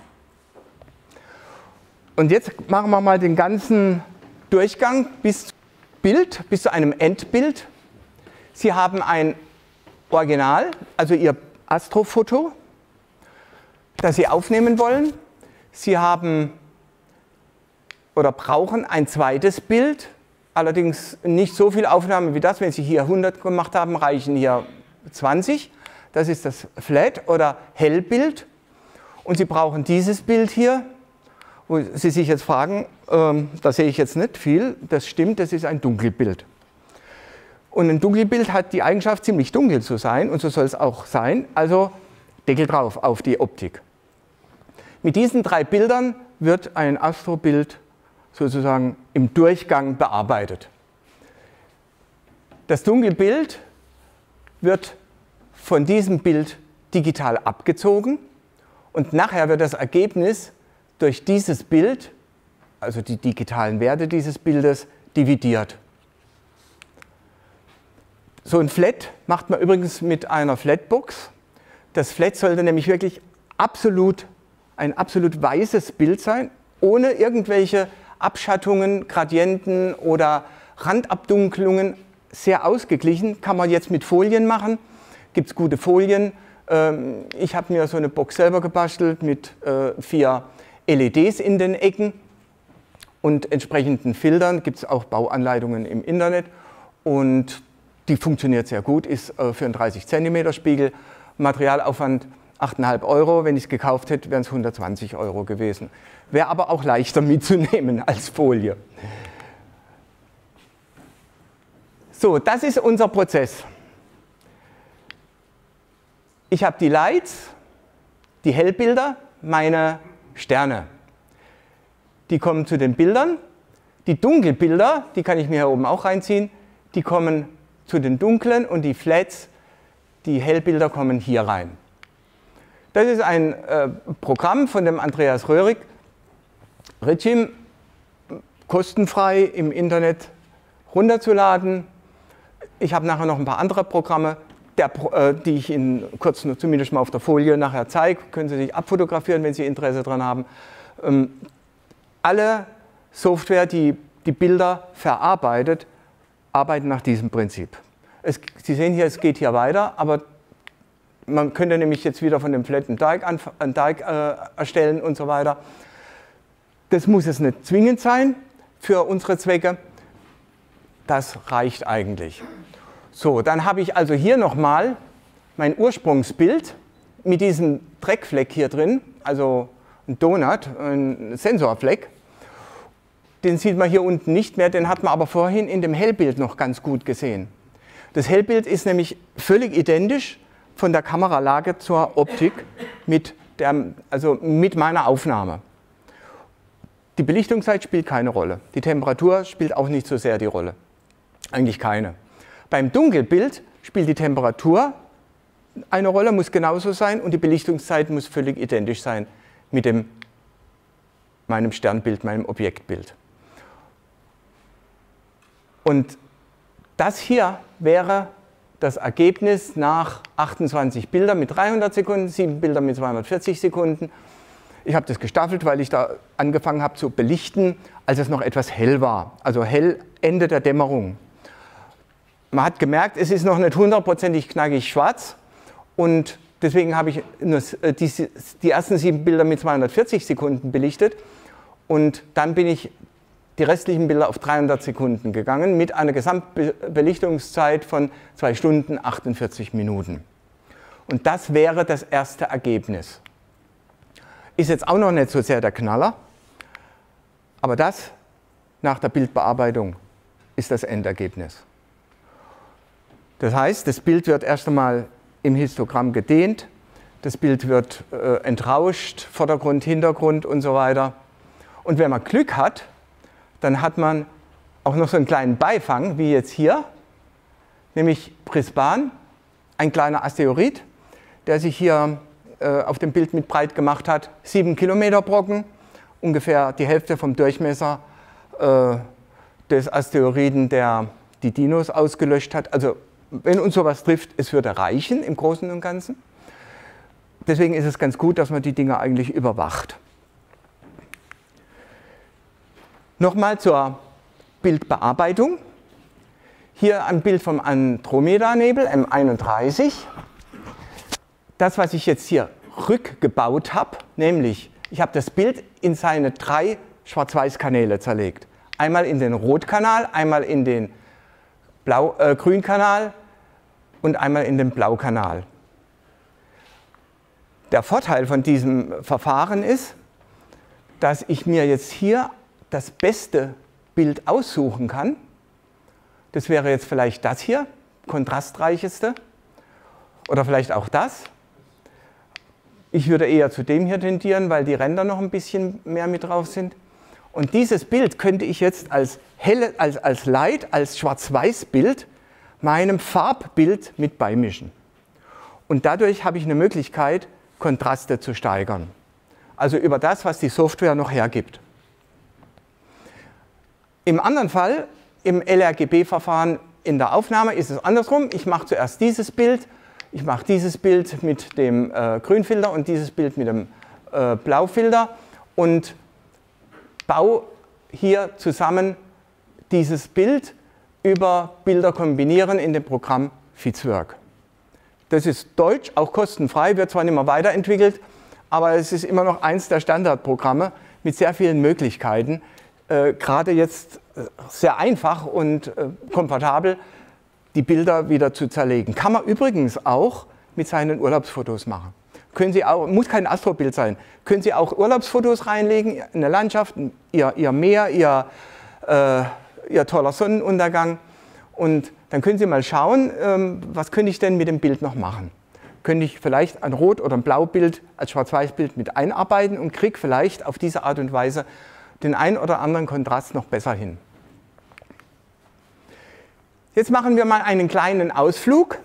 Und jetzt machen wir mal den ganzen Durchgang bis zum Bild, bis zu einem Endbild. Sie haben ein Original, also Ihr Astrofoto, das Sie aufnehmen wollen. Sie haben oder brauchen ein zweites Bild, allerdings nicht so viel Aufnahmen wie das. Wenn Sie hier hundert gemacht haben, reichen hier zwanzig. Das ist das Flat- oder Hellbild. Und Sie brauchen dieses Bild hier, wo Sie sich jetzt fragen, ähm, da sehe ich jetzt nicht viel. Das stimmt, das ist ein Dunkelbild. Und ein Dunkelbild hat die Eigenschaft, ziemlich dunkel zu sein, und so soll es auch sein. Also Deckel drauf auf die Optik. Mit diesen drei Bildern wird ein Astrobild sozusagen im Durchgang bearbeitet. Das Dunkelbild wird von diesem Bild digital abgezogen und nachher wird das Ergebnis durch dieses Bild, also die digitalen Werte dieses Bildes, dividiert. So ein Flat macht man übrigens mit einer Flatbox. Das Flat sollte nämlich wirklich absolut, ein absolut weißes Bild sein, ohne irgendwelche Abschattungen, Gradienten oder Randabdunkelungen, sehr ausgeglichen. Kann man jetzt mit Folien machen, gibt es gute Folien. Ich habe mir so eine Box selber gebastelt mit vier L E Ds in den Ecken und entsprechenden Filtern. Gibt es auch Bauanleitungen im Internet und die funktioniert sehr gut, ist für einen dreißig Zentimeter Spiegel. Materialaufwand acht Komma fünf Euro, wenn ich es gekauft hätte, wären es hundertzwanzig Euro gewesen. Wäre aber auch leichter mitzunehmen als Folie. So, das ist unser Prozess. Ich habe die Lights, die Hellbilder, meine Sterne. Die kommen zu den Bildern. Die Dunkelbilder, die kann ich mir hier oben auch reinziehen, die kommen zu den dunklen und die Flats, die Hellbilder kommen hier rein. Das ist ein äh, Programm von dem Andreas Röhrig, Regime, kostenfrei im Internet runterzuladen. Ich habe nachher noch ein paar andere Programme, der, äh, die ich Ihnen kurz nur, zumindest mal auf der Folie nachher zeige. Können Sie sich abfotografieren, wenn Sie Interesse daran haben. Ähm, alle Software, die die Bilder verarbeitet, arbeiten nach diesem Prinzip. Es, Sie sehen hier, es geht hier weiter, aber man könnte nämlich jetzt wieder von dem Flat einen Teig, einen Teig äh, erstellen und so weiter. Das muss es nicht zwingend sein für unsere Zwecke. Das reicht eigentlich. So, dann habe ich also hier nochmal mein Ursprungsbild mit diesem Dreckfleck hier drin, also ein Donut, ein Sensorfleck. Den sieht man hier unten nicht mehr, den hat man aber vorhin in dem Hellbild noch ganz gut gesehen. Das Hellbild ist nämlich völlig identisch von der Kameralage zur Optik mit, der, also mit meiner Aufnahme. Die Belichtungszeit spielt keine Rolle. Die Temperatur spielt auch nicht so sehr die Rolle. Eigentlich keine. Beim Dunkelbild spielt die Temperatur eine Rolle, muss genauso sein, und die Belichtungszeit muss völlig identisch sein mit dem, meinem Sternbild, meinem Objektbild. Und das hier wäre das Ergebnis nach achtundzwanzig Bildern mit dreihundert Sekunden, sieben Bilder mit zweihundertvierzig Sekunden. Ich habe das gestaffelt, weil ich da angefangen habe zu belichten, als es noch etwas hell war. Also hell Ende der Dämmerung. Man hat gemerkt, es ist noch nicht hundertprozentig knackig schwarz, und deswegen habe ich nur die, die ersten sieben Bilder mit zweihundertvierzig Sekunden belichtet, und dann bin ich die restlichen Bilder auf dreihundert Sekunden gegangen mit einer Gesamtbelichtungszeit von zwei Stunden achtundvierzig Minuten. Und das wäre das erste Ergebnis. Ist jetzt auch noch nicht so sehr der Knaller, aber das nach der Bildbearbeitung ist das Endergebnis. Das heißt, das Bild wird erst einmal im Histogramm gedehnt, das Bild wird äh, entrauscht, Vordergrund, Hintergrund und so weiter. Und wenn man Glück hat, dann hat man auch noch so einen kleinen Beifang, wie jetzt hier, nämlich Brisbane, ein kleiner Asteroid, der sich hier äh, auf dem Bild mit breit gemacht hat. Sieben Kilometer Brocken, ungefähr die Hälfte vom Durchmesser äh, des Asteroiden, der die Dinos ausgelöscht hat. Also wenn uns sowas trifft, es würde reichen im Großen und Ganzen. Deswegen ist es ganz gut, dass man die Dinge eigentlich überwacht. Nochmal zur Bildbearbeitung. Hier ein Bild vom Andromeda-Nebel, M einunddreißig. Das, was ich jetzt hier rückgebaut habe, nämlich ich habe das Bild in seine drei Schwarz-Weiß-Kanäle zerlegt. Einmal in den Rotkanal, einmal in den Blau, äh, Grünkanal und einmal in den Blaukanal. Der Vorteil von diesem Verfahren ist, dass ich mir jetzt hier das beste Bild aussuchen kann. Das wäre jetzt vielleicht das hier, kontrastreicheste, oder vielleicht auch das. Ich würde eher zu dem hier tendieren, weil die Ränder noch ein bisschen mehr mit drauf sind. Und dieses Bild könnte ich jetzt als, helle, als, als Light, als Schwarz-Weiß-Bild meinem Farbbild mit beimischen. Und dadurch habe ich eine Möglichkeit, Kontraste zu steigern. Also über das, was die Software noch hergibt. Im anderen Fall, im L R G B-Verfahren in der Aufnahme, ist es andersrum. Ich mache zuerst dieses Bild, ich mache dieses Bild mit dem äh, Grünfilter und dieses Bild mit dem äh, Blaufilter und baue hier zusammen dieses Bild über Bilder kombinieren in dem Programm Fitzwork. Das ist deutsch, auch kostenfrei, wird zwar nicht mehr weiterentwickelt, aber es ist immer noch eins der Standardprogramme mit sehr vielen Möglichkeiten. Äh, gerade jetzt sehr einfach und äh, komfortabel, die Bilder wieder zu zerlegen. Kann man übrigens auch mit seinen Urlaubsfotos machen. Können Sie auch, muss kein Astrobild sein, können Sie auch Urlaubsfotos reinlegen, eine Landschaft, Ihr, Ihr Meer, Ihr, äh, Ihr toller Sonnenuntergang. Und dann können Sie mal schauen, ähm, was könnte ich denn mit dem Bild noch machen. Könnte ich vielleicht ein Rot- oder ein Blaubild als Schwarz-Weiß-Bild mit einarbeiten und kriege vielleicht auf diese Art und Weise den einen oder anderen Kontrast noch besser hin. Jetzt machen wir mal einen kleinen Ausflug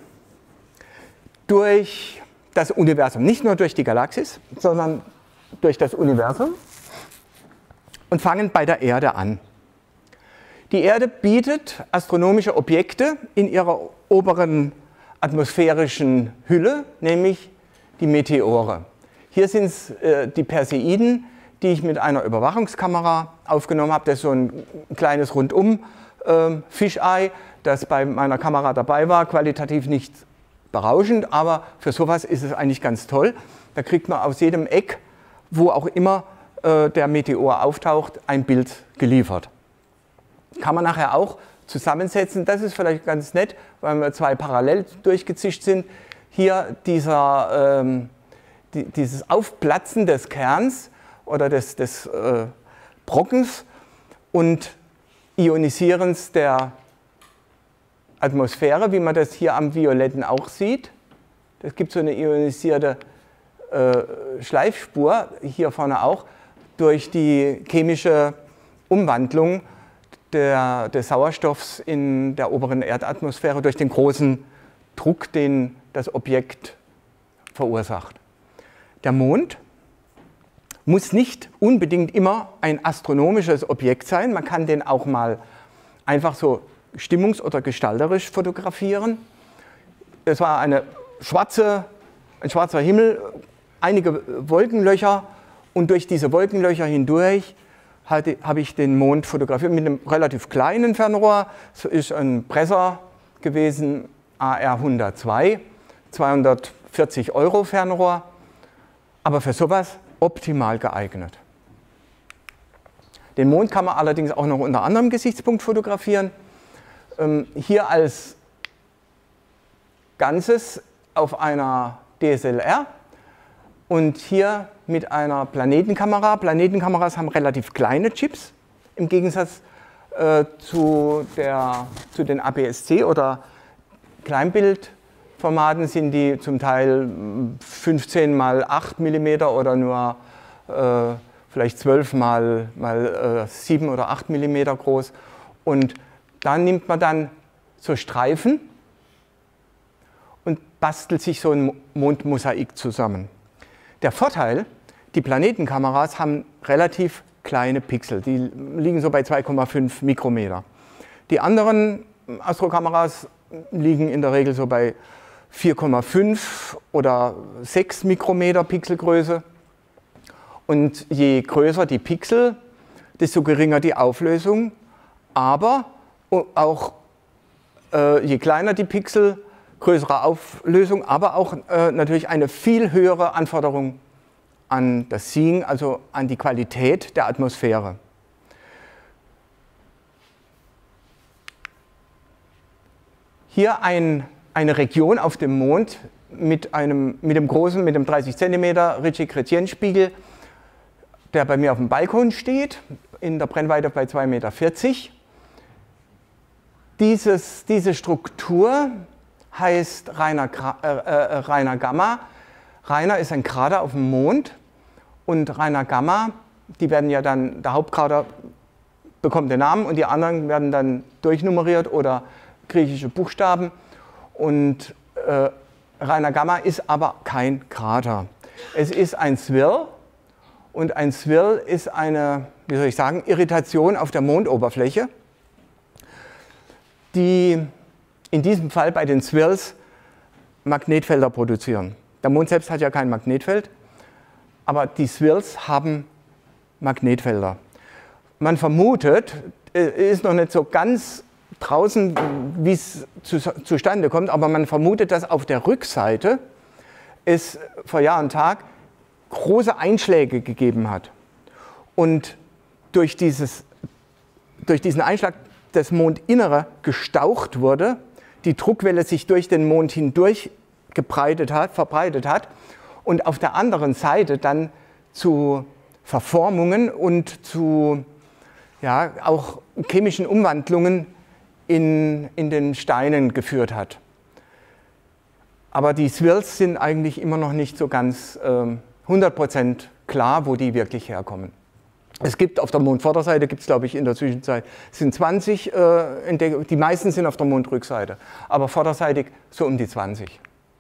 durch das Universum. Nicht nur durch die Galaxis, sondern durch das Universum und fangen bei der Erde an. Die Erde bietet astronomische Objekte in ihrer oberen atmosphärischen Hülle, nämlich die Meteore. Hier sind es äh, die Perseiden, die ich mit einer Überwachungskamera aufgenommen habe. Das ist so ein kleines Rundum-Fischei, äh, das bei meiner Kamera dabei war, qualitativ nicht berauschend, aber für sowas ist es eigentlich ganz toll. Da kriegt man aus jedem Eck, wo auch immer äh, der Meteor auftaucht, ein Bild geliefert. Kann man nachher auch zusammensetzen. Das ist vielleicht ganz nett, weil wir zwei parallel durchgezischt sind. Hier dieser, ähm, die, dieses Aufplatzen des Kerns oder des, des äh, Brockens und Ionisierens der Atmosphäre, wie man das hier am Violetten auch sieht. Es gibt so eine ionisierte äh, Schleifspur, hier vorne auch, durch die chemische Umwandlung der, des Sauerstoffs in der oberen Erdatmosphäre, durch den großen Druck, den das Objekt verursacht. Der Mond muss nicht unbedingt immer ein astronomisches Objekt sein, man kann den auch mal einfach so stimmungs- oder gestalterisch fotografieren. Es war eine schwarze, ein schwarzer Himmel, einige Wolkenlöcher und durch diese Wolkenlöcher hindurch habe ich den Mond fotografiert mit einem relativ kleinen Fernrohr. So ist ein Bresser gewesen, A R hundertzwei, zweihundertvierzig Euro Fernrohr, aber für sowas optimal geeignet. Den Mond kann man allerdings auch noch unter anderem Gesichtspunkt fotografieren. Hier als Ganzes auf einer D S L R und hier mit einer Planetenkamera. Planetenkameras haben relativ kleine Chips, im Gegensatz äh, zu, der, zu den A P S C oder Kleinbildformaten sind die zum Teil fünfzehn mal acht Millimeter oder nur äh, vielleicht zwölf mal sieben oder acht Millimeter groß. Und da nimmt man dann so Streifen und bastelt sich so ein Mondmosaik zusammen. Der Vorteil, die Planetenkameras haben relativ kleine Pixel, die liegen so bei zwei Komma fünf Mikrometer. Die anderen Astrokameras liegen in der Regel so bei vier Komma fünf oder sechs Mikrometer Pixelgröße. Und je größer die Pixel, desto geringer die Auflösung. Aber auch äh, je kleiner die Pixel, größere Auflösung, aber auch äh, natürlich eine viel höhere Anforderung an das Seeing, also an die Qualität der Atmosphäre. Hier ein, eine Region auf dem Mond mit einem, mit dem großen, mit dem dreißig Zentimeter Ritchey-Chrétien-Spiegel, der bei mir auf dem Balkon steht, in der Brennweite bei zwei Komma vierzig Meter. Dieses, diese Struktur heißt reiner, äh, äh, reiner Gamma. Reiner ist ein Krater auf dem Mond und reiner Gamma, die werden ja dann, der Hauptkrater bekommt den Namen und die anderen werden dann durchnummeriert oder griechische Buchstaben. Und äh, reiner Gamma ist aber kein Krater. Es ist ein Swirl und ein Swirl ist eine, wie soll ich sagen, Irritation auf der Mondoberfläche, die in diesem Fall bei den Swirls Magnetfelder produzieren. Der Mond selbst hat ja kein Magnetfeld, aber die Swirls haben Magnetfelder. Man vermutet, ist noch nicht so ganz draußen, wie es zu, zustande kommt, aber man vermutet, dass auf der Rückseite es vor Jahr und Tag große Einschläge gegeben hat. Und durch, dieses, durch diesen Einschlag das Mondinnere gestaucht wurde, die Druckwelle sich durch den Mond hindurch gebreitet hat, verbreitet hat und auf der anderen Seite dann zu Verformungen und zu ja, auch chemischen Umwandlungen in, in den Steinen geführt hat. Aber die Swirls sind eigentlich immer noch nicht so ganz äh, hundert Prozent klar, wo die wirklich herkommen. Es gibt auf der Mondvorderseite, gibt es glaube ich in der Zwischenzeit, sind zwanzig, äh, die meisten sind auf der Mondrückseite, aber vorderseitig so um die zwanzig.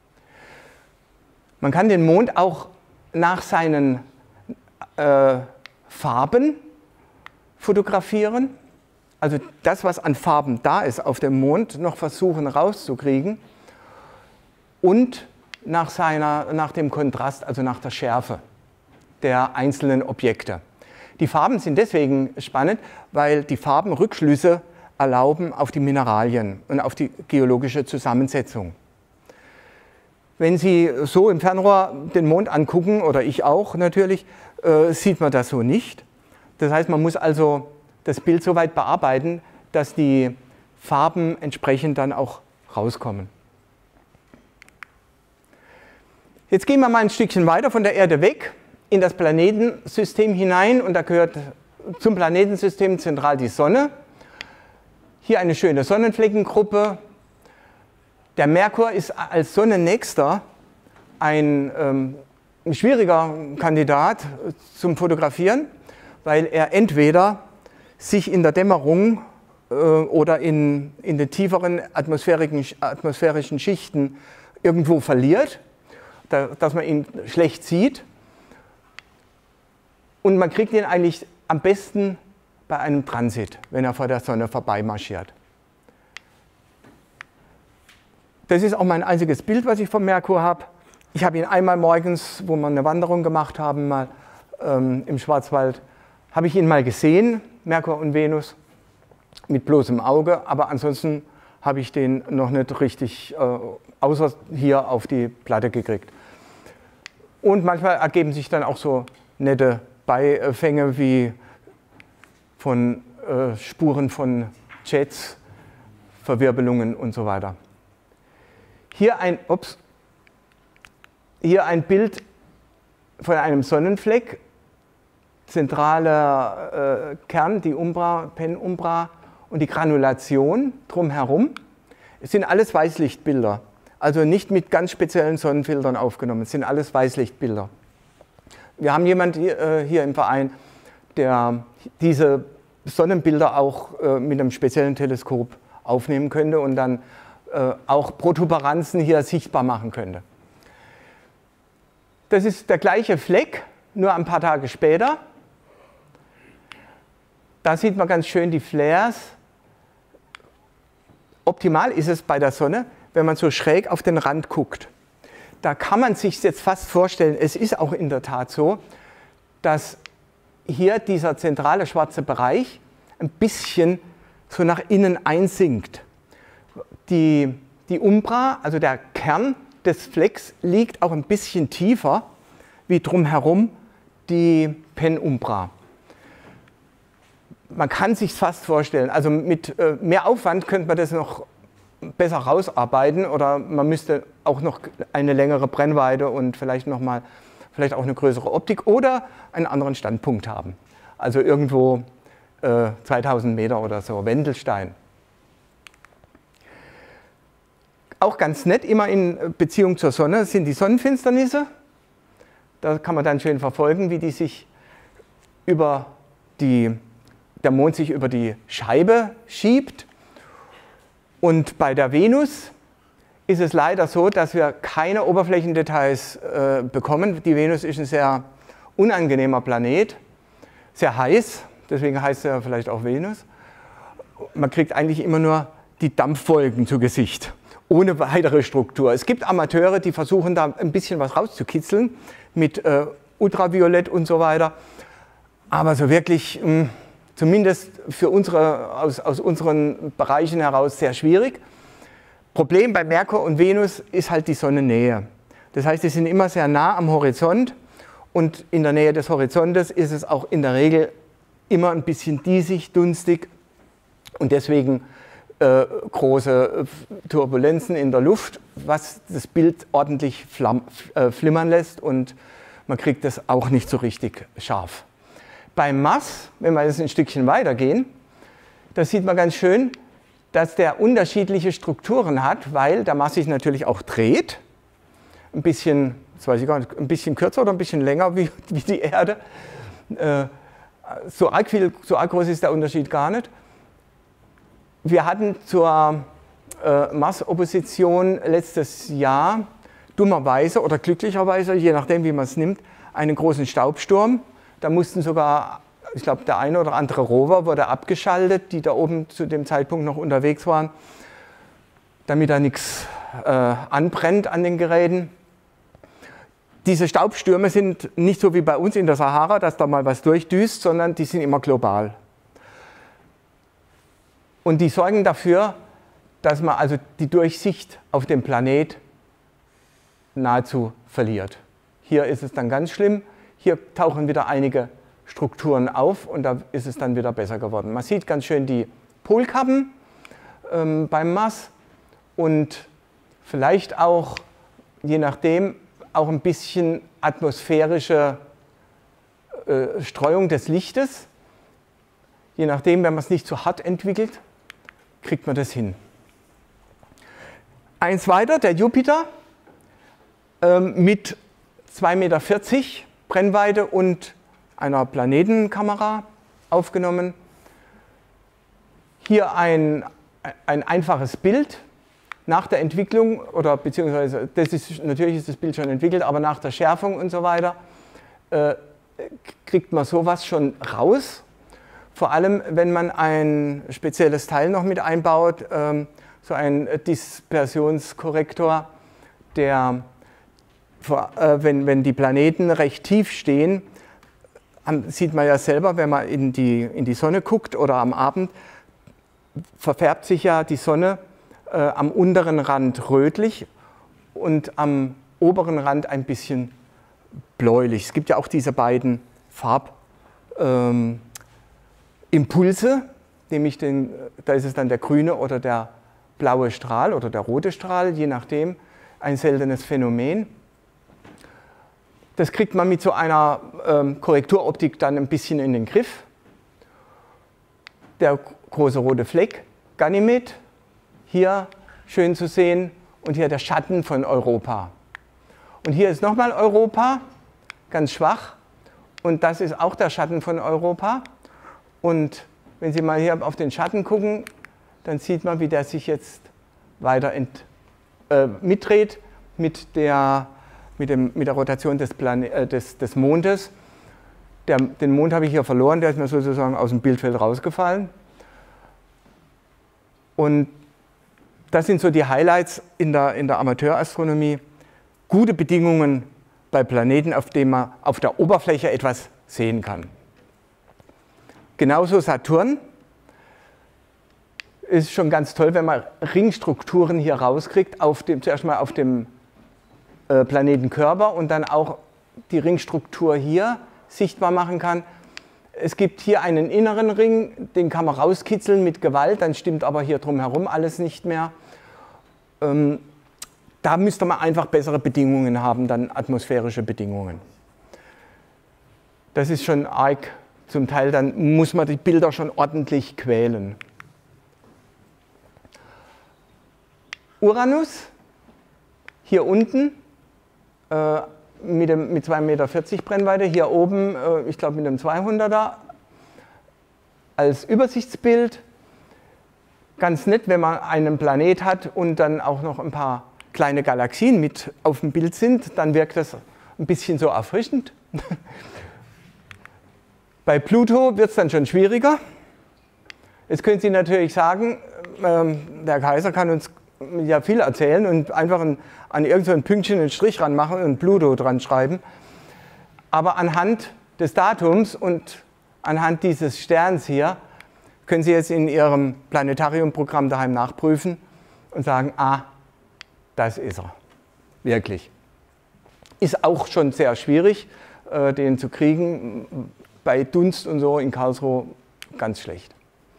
Man kann den Mond auch nach seinen äh, Farben fotografieren, also das, was an Farben da ist auf dem Mond, noch versuchen rauszukriegen und nach, seiner, nach dem Kontrast, also nach der Schärfe der einzelnen Objekte. Die Farben sind deswegen spannend, weil die Farben Rückschlüsse erlauben auf die Mineralien und auf die geologische Zusammensetzung. Wenn Sie so im Fernrohr den Mond angucken, oder ich auch natürlich, äh, sieht man das so nicht. Das heißt, man muss also das Bild so weit bearbeiten, dass die Farben entsprechend dann auch rauskommen. Jetzt gehen wir mal ein Stückchen weiter von der Erde weg in das Planetensystem hinein und da gehört zum Planetensystem zentral die Sonne. Hier eine schöne Sonnenfleckengruppe. Der Merkur ist als Sonnennächster ein ähm, schwieriger Kandidat zum Fotografieren, weil er entweder sich in der Dämmerung äh, oder in, in den tieferen atmosphärischen, atmosphärischen Schichten irgendwo verliert, da, dass man ihn schlecht sieht. Und man kriegt ihn eigentlich am besten bei einem Transit, wenn er vor der Sonne vorbeimarschiert. Das ist auch mein einziges Bild, was ich vom Merkur habe. Ich habe ihn einmal morgens, wo wir eine Wanderung gemacht haben, mal ähm, im Schwarzwald, habe ich ihn mal gesehen, Merkur und Venus, mit bloßem Auge. Aber ansonsten habe ich den noch nicht richtig, äh, außer hier auf die Platte gekriegt. Und manchmal ergeben sich dann auch so nette Beifänge wie von äh, Spuren von Jets, Verwirbelungen und so weiter. Hier ein, ups, hier ein Bild von einem Sonnenfleck, zentraler äh, Kern, die Umbra, Penumbra und die Granulation drumherum. Es sind alles Weißlichtbilder, also nicht mit ganz speziellen Sonnenfiltern aufgenommen, es sind alles Weißlichtbilder. Wir haben jemanden hier, äh, hier im Verein, der diese Sonnenbilder auch äh, mit einem speziellen Teleskop aufnehmen könnte und dann äh, auch Protuberanzen hier sichtbar machen könnte. Das ist der gleiche Fleck, nur ein paar Tage später. Da sieht man ganz schön die Flares optimal ist es bei der Sonne, wenn man so schräg auf den Rand guckt. Da kann man sich jetzt fast vorstellen, es ist auch in der Tat so, dass hier dieser zentrale schwarze Bereich ein bisschen so nach innen einsinkt. Die, die Umbra, also der Kern des Flecks, liegt auch ein bisschen tiefer wie drumherum die Penumbra. Man kann sich fast vorstellen, also mit äh, mehr Aufwand könnte man das noch besser rausarbeiten oder man müsste auch noch eine längere Brennweite und vielleicht noch mal, vielleicht auch eine größere Optik oder einen anderen Standpunkt haben. Also irgendwo äh, zweitausend Meter oder so, Wendelstein. Auch ganz nett, immer in Beziehung zur Sonne, sind die Sonnenfinsternisse. Da kann man dann schön verfolgen, wie die sich über die, der Mond sich über die Scheibe schiebt. Und bei der Venus ist es leider so, dass wir keine Oberflächendetails äh, bekommen. Die Venus ist ein sehr unangenehmer Planet, sehr heiß, deswegen heißt er vielleicht auch Venus. Man kriegt eigentlich immer nur die Dampfwolken zu Gesicht, ohne weitere Struktur. Es gibt Amateure, die versuchen da ein bisschen was rauszukitzeln mit äh, Ultraviolett und so weiter. Aber so wirklich, mh, zumindest für unsere, aus, aus unseren Bereichen heraus sehr schwierig. Problem bei Merkur und Venus ist halt die Sonnennähe. Das heißt, sie sind immer sehr nah am Horizont und in der Nähe des Horizontes ist es auch in der Regel immer ein bisschen diesig, dunstig und deswegen äh, große Turbulenzen in der Luft, was das Bild ordentlich flamm, äh, flimmern lässt und man kriegt das auch nicht so richtig scharf. Beim Mars, wenn wir jetzt ein Stückchen weitergehen, da sieht man ganz schön, dass der unterschiedliche Strukturen hat, weil der Mars sich natürlich auch dreht. Ein bisschen, das weiß ich gar nicht, ein bisschen kürzer oder ein bisschen länger wie, wie die Erde. Äh, so, arg viel, so arg groß ist der Unterschied gar nicht. Wir hatten zur äh, Mars-Opposition letztes Jahr dummerweise oder glücklicherweise, je nachdem wie man es nimmt, einen großen Staubsturm. Da mussten sogar, ich glaube, der eine oder andere Rover wurde abgeschaltet, die da oben zu dem Zeitpunkt noch unterwegs waren, damit da nichts äh, anbrennt an den Geräten. Diese Staubstürme sind nicht so wie bei uns in der Sahara, dass da mal was durchdüst, sondern die sind immer global. Und die sorgen dafür, dass man also die Durchsicht auf dem Planet nahezu verliert. Hier ist es dann ganz schlimm. Hier tauchen wieder einige Strukturen auf und da ist es dann wieder besser geworden. Man sieht ganz schön die Polkappen ähm, beim Mars und vielleicht auch, je nachdem, auch ein bisschen atmosphärische äh, Streuung des Lichtes. Je nachdem, wenn man es nicht zu hart entwickelt, kriegt man das hin. Eins weiter, der Jupiter ähm, mit zwei Meter vierzig Brennweite und einer Planetenkamera aufgenommen. Hier ein, ein einfaches Bild nach der Entwicklung, oder beziehungsweise das ist, natürlich ist das Bild schon entwickelt, aber nach der Schärfung und so weiter äh, kriegt man sowas schon raus. Vor allem, wenn man ein spezielles Teil noch mit einbaut, ähm, so ein Dispersionskorrektor, der Wenn, wenn die Planeten recht tief stehen, sieht man ja selber, wenn man in die, in die Sonne guckt oder am Abend, verfärbt sich ja die Sonne äh, am unteren Rand rötlich und am oberen Rand ein bisschen bläulich. Es gibt ja auch diese beiden Farbimpulse, ähm, nämlich den, da ist es dann der grüne oder der blaue Strahl oder der rote Strahl, je nachdem, ein seltenes Phänomen. Das kriegt man mit so einer ähm, Korrekturoptik dann ein bisschen in den Griff. Der große rote Fleck, Ganymed, hier schön zu sehen und hier der Schatten von Europa. Und hier ist nochmal Europa, ganz schwach und das ist auch der Schatten von Europa. Und wenn Sie mal hier auf den Schatten gucken, dann sieht man, wie der sich jetzt weiter ent, äh, mitdreht mit der Mit, dem, mit der Rotation des, Plane äh, des, des Mondes. Der, den Mond habe ich hier verloren, der ist mir sozusagen aus dem Bildfeld rausgefallen. Und Das sind so die Highlights in der, in der Amateurastronomie. Gute Bedingungen bei Planeten, auf denen man auf der Oberfläche etwas sehen kann. Genauso Saturn. Ist schon ganz toll, wenn man Ringstrukturen hier rauskriegt, auf dem, zuerst mal auf dem äh, Planetenkörper und dann auch die Ringstruktur hier sichtbar machen kann. Es gibt hier einen inneren Ring, den kann man rauskitzeln mit Gewalt, dann stimmt aber hier drumherum alles nicht mehr. Ähm, da müsste man einfach bessere Bedingungen haben, dann atmosphärische Bedingungen. Das ist schon arg, zum Teil dann muss man die Bilder schon ordentlich quälen. Uranus, hier unten, äh, mit, dem, mit zwei Komma vierzig Meter Brennweite, hier oben, äh, ich glaube mit einem zweihunderter, als Übersichtsbild. Ganz nett, wenn man einen Planet hat und dann auch noch ein paar kleine Galaxien mit auf dem Bild sind, dann wirkt das ein bisschen so erfrischend. Bei Pluto wird es dann schon schwieriger. Jetzt können Sie natürlich sagen, äh, der Kaiser kann uns ja viel erzählen und einfach ein, an irgendein Pünktchen einen Strich ranmachen und Pluto dran schreiben. Aber anhand des Datums und anhand dieses Sterns hier können Sie jetzt in Ihrem Planetariumprogramm daheim nachprüfen und sagen, ah, das ist er. Wirklich. Ist auch schon sehr schwierig, äh, den zu kriegen. Bei Dunst und so in Karlsruhe ganz schlecht.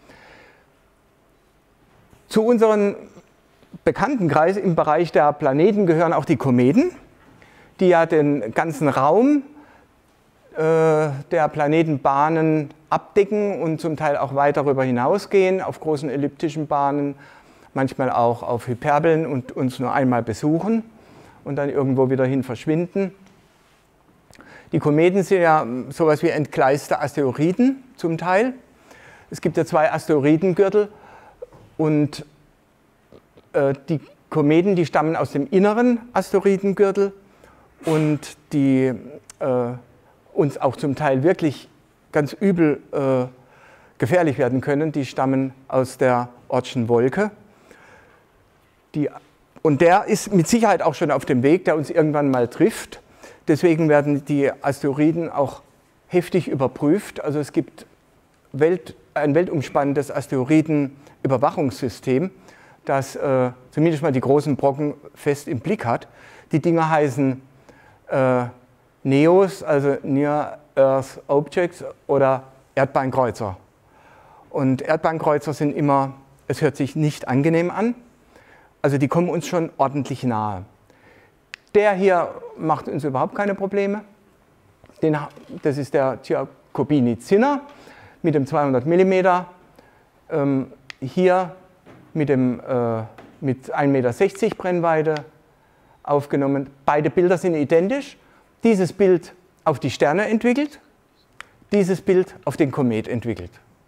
Zu unseren Bekanntenkreis im Bereich der Planeten gehören auch die Kometen, die ja den ganzen Raum äh, der Planetenbahnen abdecken und zum Teil auch weit darüber hinausgehen, auf großen elliptischen Bahnen, manchmal auch auf Hyperbeln und uns nur einmal besuchen und dann irgendwo wieder hin verschwinden. Die Kometen sind ja sowas wie entgleiste Asteroiden zum Teil. Es gibt ja zwei Asteroidengürtel und die Kometen, die stammen aus dem inneren Asteroidengürtel und die äh, uns auch zum Teil wirklich ganz übel äh, gefährlich werden können, die stammen aus der Oortschen Wolke. Die, und der ist mit Sicherheit auch schon auf dem Weg, der uns irgendwann mal trifft. Deswegen werden die Asteroiden auch heftig überprüft. Also es gibt Welt, ein weltumspannendes Asteroidenüberwachungssystem, das äh, zumindest mal die großen Brocken fest im Blick hat. Die Dinger heißen äh, NEOs, also Near Earth Objects oder Erdbahnkreuzer. Und Erdbahnkreuzer sind immer, es hört sich nicht angenehm an, also die kommen uns schon ordentlich nahe. Der hier macht uns überhaupt keine Probleme. Den, das ist der Giacobini-Zinner mit dem zweihundert Millimeter. Ähm, hier mit, dem, äh, mit ein Komma sechzig Meter Brennweite aufgenommen. Beide Bilder sind identisch. Dieses Bild auf die Sterne entwickelt, dieses Bild auf den Komet entwickelt.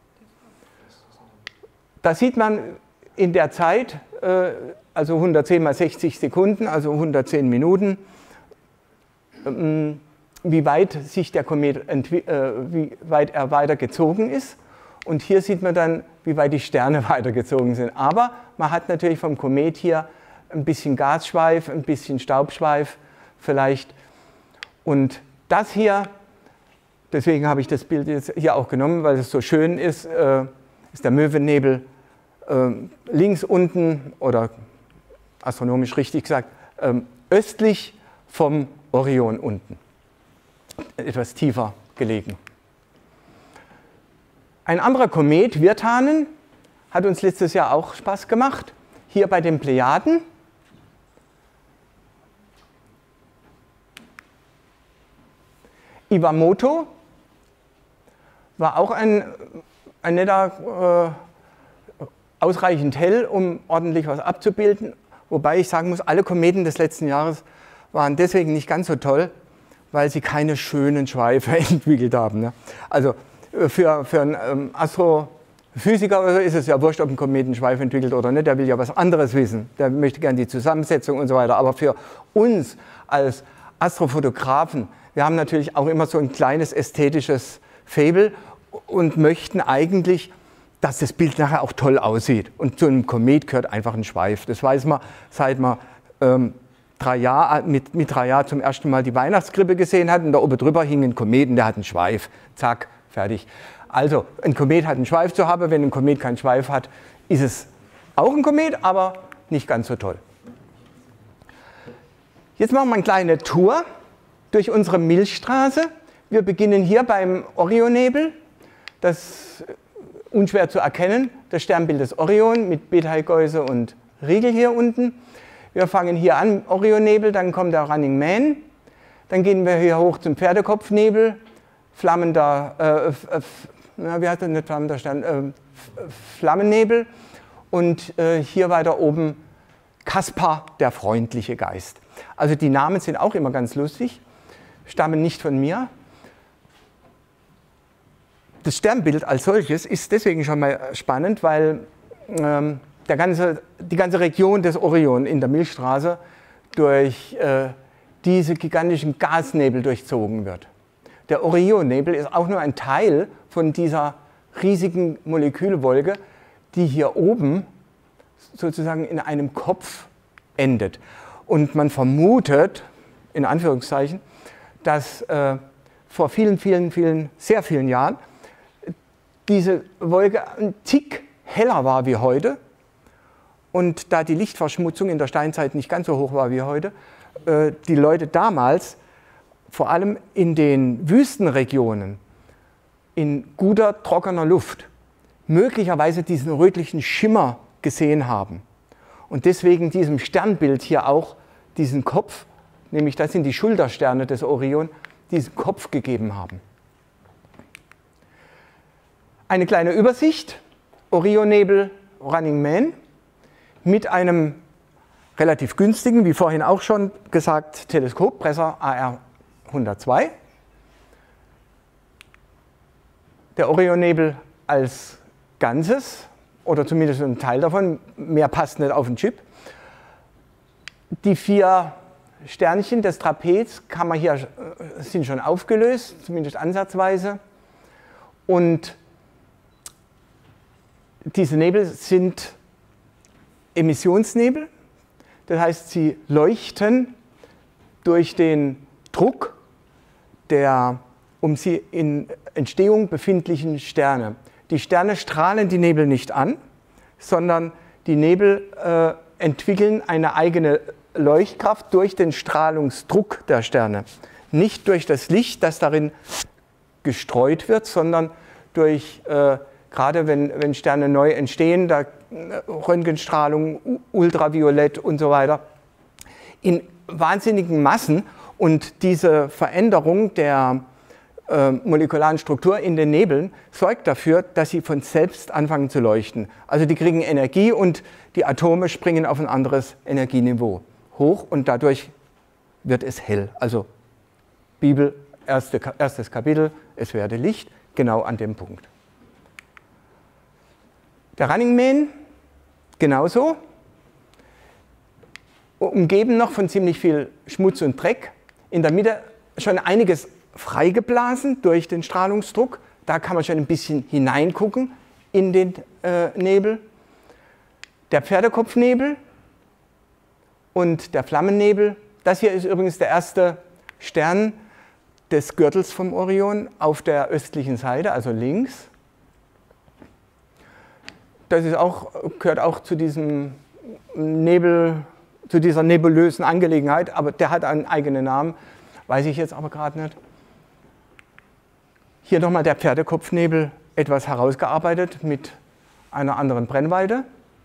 Da sieht man in der Zeit, äh, also hundertzehn mal sechzig Sekunden, also hundertzehn Minuten, äh, wie weit sich der Komet, äh, wie weit er weiter gezogen ist. Und hier sieht man dann, wie weit die Sterne weitergezogen sind. Aber man hat natürlich vom Komet hier ein bisschen Gasschweif, ein bisschen Staubschweif vielleicht. Und das hier, deswegen habe ich das Bild jetzt hier auch genommen, weil es so schön ist, äh, ist der Möwennebel äh, links unten oder astronomisch richtig gesagt, äh, östlich vom Orion unten, etwas tiefer gelegen. Ein anderer Komet, Virtanen, hat uns letztes Jahr auch Spaß gemacht, hier bei den Plejaden. Iwamoto war auch ein, ein netter, äh, ausreichend hell, um ordentlich was abzubilden. Wobei ich sagen muss, alle Kometen des letzten Jahres waren deswegen nicht ganz so toll, weil sie keine schönen Schweife entwickelt haben. Ne? Also für, für einen ähm, Astrophysiker oder so ist es ja wurscht, ob ein Komet einen Schweif entwickelt oder nicht. Der will ja was anderes wissen. Der möchte gerne die Zusammensetzung und so weiter. Aber für uns als Astrofotografen, wir haben natürlich auch immer so ein kleines ästhetisches Faible und möchten eigentlich dass das Bild nachher auch toll aussieht. Und zu einem Komet gehört einfach ein Schweif. Das weiß man, seit man ähm, drei Jahre, mit, mit drei Jahren zum ersten Mal die Weihnachtskrippe gesehen hat. Und da oben drüber hing ein Komet und der hat einen Schweif. Zack, fertig. Also, ein Komet hat einen Schweif zu haben. Wenn ein Komet keinen Schweif hat, ist es auch ein Komet, aber nicht ganz so toll. Jetzt machen wir eine kleine Tour durch unsere Milchstraße. Wir beginnen hier beim Orionnebel. Das ist unschwer zu erkennen, das Sternbild des Orion mit Betelgeuse und Rigel hier unten. Wir fangen hier an, Orionnebel, dann kommt der Running Man. Dann gehen wir hier hoch zum Pferdekopfnebel, flammender, äh, na, wie heißt das, nicht flammender Stern, äh, Flammennebel. Und äh, hier weiter oben Kaspar, der freundliche Geist. Also die Namen sind auch immer ganz lustig, stammen nicht von mir. Das Sternbild als solches ist deswegen schon mal spannend, weil ähm, der ganze, die ganze Region des Orion in der Milchstraße durch äh, diese gigantischen Gasnebel durchzogen wird. Der Orionnebel ist auch nur ein Teil von dieser riesigen Molekülwolke, die hier oben sozusagen in einem Kopf endet. Und man vermutet, in Anführungszeichen, dass äh, vor vielen, vielen, vielen, sehr vielen Jahren diese Wolke ein Tick heller war wie heute. Und da die Lichtverschmutzung in der Steinzeit nicht ganz so hoch war wie heute, äh, die Leute damals vor allem in den Wüstenregionen in guter, trockener Luft möglicherweise diesen rötlichen Schimmer gesehen haben. Und deswegen diesem Sternbild hier auch diesen Kopf, nämlich das sind die Schultersterne des Orion, diesen Kopf gegeben haben. Eine kleine Übersicht, Orionnebel, Running Man, mit einem relativ günstigen, wie vorhin auch schon gesagt, Teleskop, Bresser A R hundertzwei. Der Orionnebel als Ganzes, oder zumindest ein Teil davon, mehr passt nicht auf den Chip. Die vier Sternchen des Trapez kann man hier, sind schon aufgelöst, zumindest ansatzweise. Und diese Nebel sind Emissionsnebel, das heißt, sie leuchten durch den Druck der um sie in Entstehung befindlichen Sterne. Die Sterne strahlen die Nebel nicht an, sondern die Nebel äh, entwickeln eine eigene Leuchtkraft durch den Strahlungsdruck der Sterne. Nicht durch das Licht, das darin gestreut wird, sondern durch, äh, gerade wenn, wenn Sterne neu entstehen, da, Röntgenstrahlung, Ultraviolett und so weiter, in wahnsinnigen Massen. Und diese Veränderung der äh, molekularen Struktur in den Nebeln sorgt dafür, dass sie von selbst anfangen zu leuchten. Also die kriegen Energie und die Atome springen auf ein anderes Energieniveau hoch und dadurch wird es hell. Also Bibel, erste, erstes Kapitel, es werde Licht, genau an dem Punkt. Der Running Man genauso, umgeben noch von ziemlich viel Schmutz und Dreck. In der Mitte schon einiges freigeblasen durch den Strahlungsdruck. Da kann man schon ein bisschen hineingucken in den äh, Nebel. Der Pferdekopfnebel und der Flammennebel. Das hier ist übrigens der erste Stern des Gürtels vom Orion auf der östlichen Seite, also links. Das ist auch, gehört auch zu diesem Nebel, zu dieser nebulösen Angelegenheit, aber der hat einen eigenen Namen, weiß ich jetzt aber gerade nicht. Hier nochmal der Pferdekopfnebel etwas herausgearbeitet mit einer anderen Brennweite.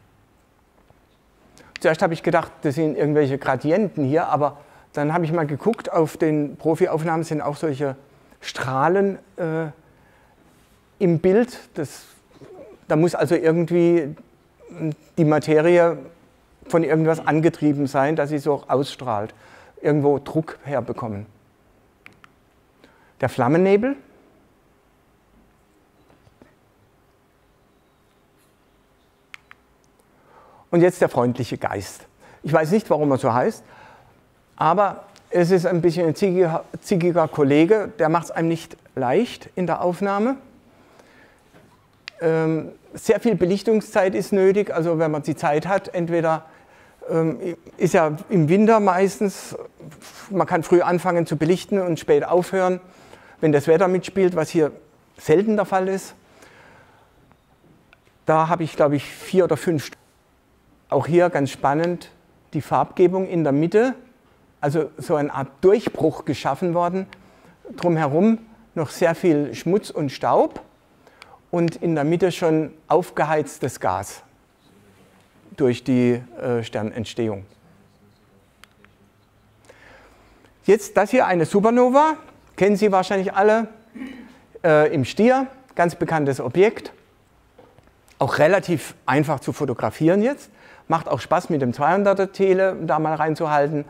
Zuerst habe ich gedacht, das sind irgendwelche Gradienten hier, aber dann habe ich mal geguckt, auf den Profiaufnahmen sind auch solche Strahlen äh, im Bild. Das, da muss also irgendwie die Materie von irgendwas angetrieben sein, dass sie so ausstrahlt, irgendwo Druck herbekommen. Der Flammennebel. Und jetzt der freundliche Geist. Ich weiß nicht, warum er so heißt, aber es ist ein bisschen ein zickiger, zickiger Kollege, der macht es einem nicht leicht in der Aufnahme. Ähm, sehr viel Belichtungszeit ist nötig, also wenn man die Zeit hat, entweder ähm, ist ja im Winter meistens, man kann früh anfangen zu belichten und spät aufhören, wenn das Wetter mitspielt, was hier selten der Fall ist. Da habe ich, glaube ich, vier oder fünf Stunden. Auch hier ganz spannend, die Farbgebung in der Mitte, also so eine Art Durchbruch geschaffen worden. Drumherum noch sehr viel Schmutz und Staub und in der Mitte schon aufgeheiztes Gas durch die äh, Sternentstehung. Jetzt das hier eine Supernova, kennen Sie wahrscheinlich alle, äh, im Stier, ganz bekanntes Objekt. Auch relativ einfach zu fotografieren jetzt. Macht auch Spaß mit dem zweihunderter Tele da mal reinzuhalten.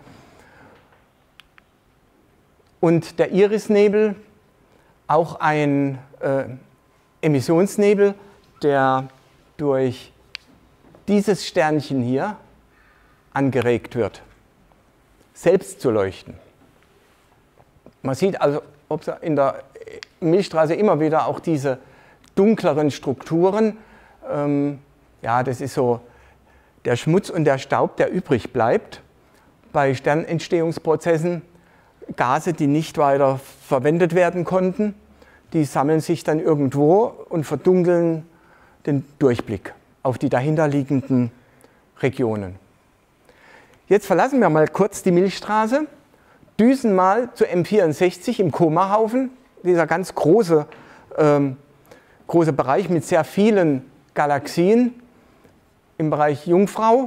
Und der Irisnebel, auch ein äh, Emissionsnebel, der durch dieses Sternchen hier angeregt wird, selbst zu leuchten. Man sieht also in der Milchstraße immer wieder auch diese dunkleren Strukturen. Ähm, ja, das ist so der Schmutz und der Staub, der übrig bleibt bei Sternentstehungsprozessen. Gase, die nicht weiter verwendet werden konnten, die sammeln sich dann irgendwo und verdunkeln den Durchblick auf die dahinterliegenden Regionen. Jetzt verlassen wir mal kurz die Milchstraße, düsen mal zu M vierundsechzig im Komahaufen, dieser ganz große, ähm, große Bereich mit sehr vielen Galaxien im Bereich Jungfrau.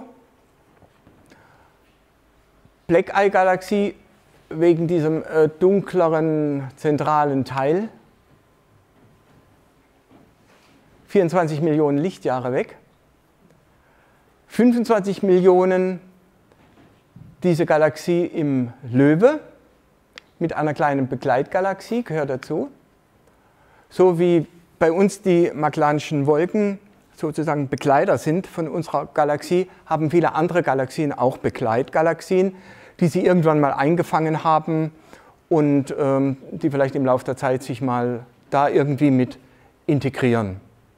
Black-Eye-Galaxie wegen diesem äh, dunkleren zentralen Teil. vierundzwanzig Millionen Lichtjahre weg. fünfundzwanzig Millionen diese Galaxie im Löwe mit einer kleinen Begleitgalaxie, gehört dazu. So wie bei uns die Magellanischen Wolken sozusagen Begleiter sind von unserer Galaxie, haben viele andere Galaxien auch Begleitgalaxien, die sie irgendwann mal eingefangen haben und ähm, die vielleicht im Laufe der Zeit sich mal da irgendwie mit integrieren.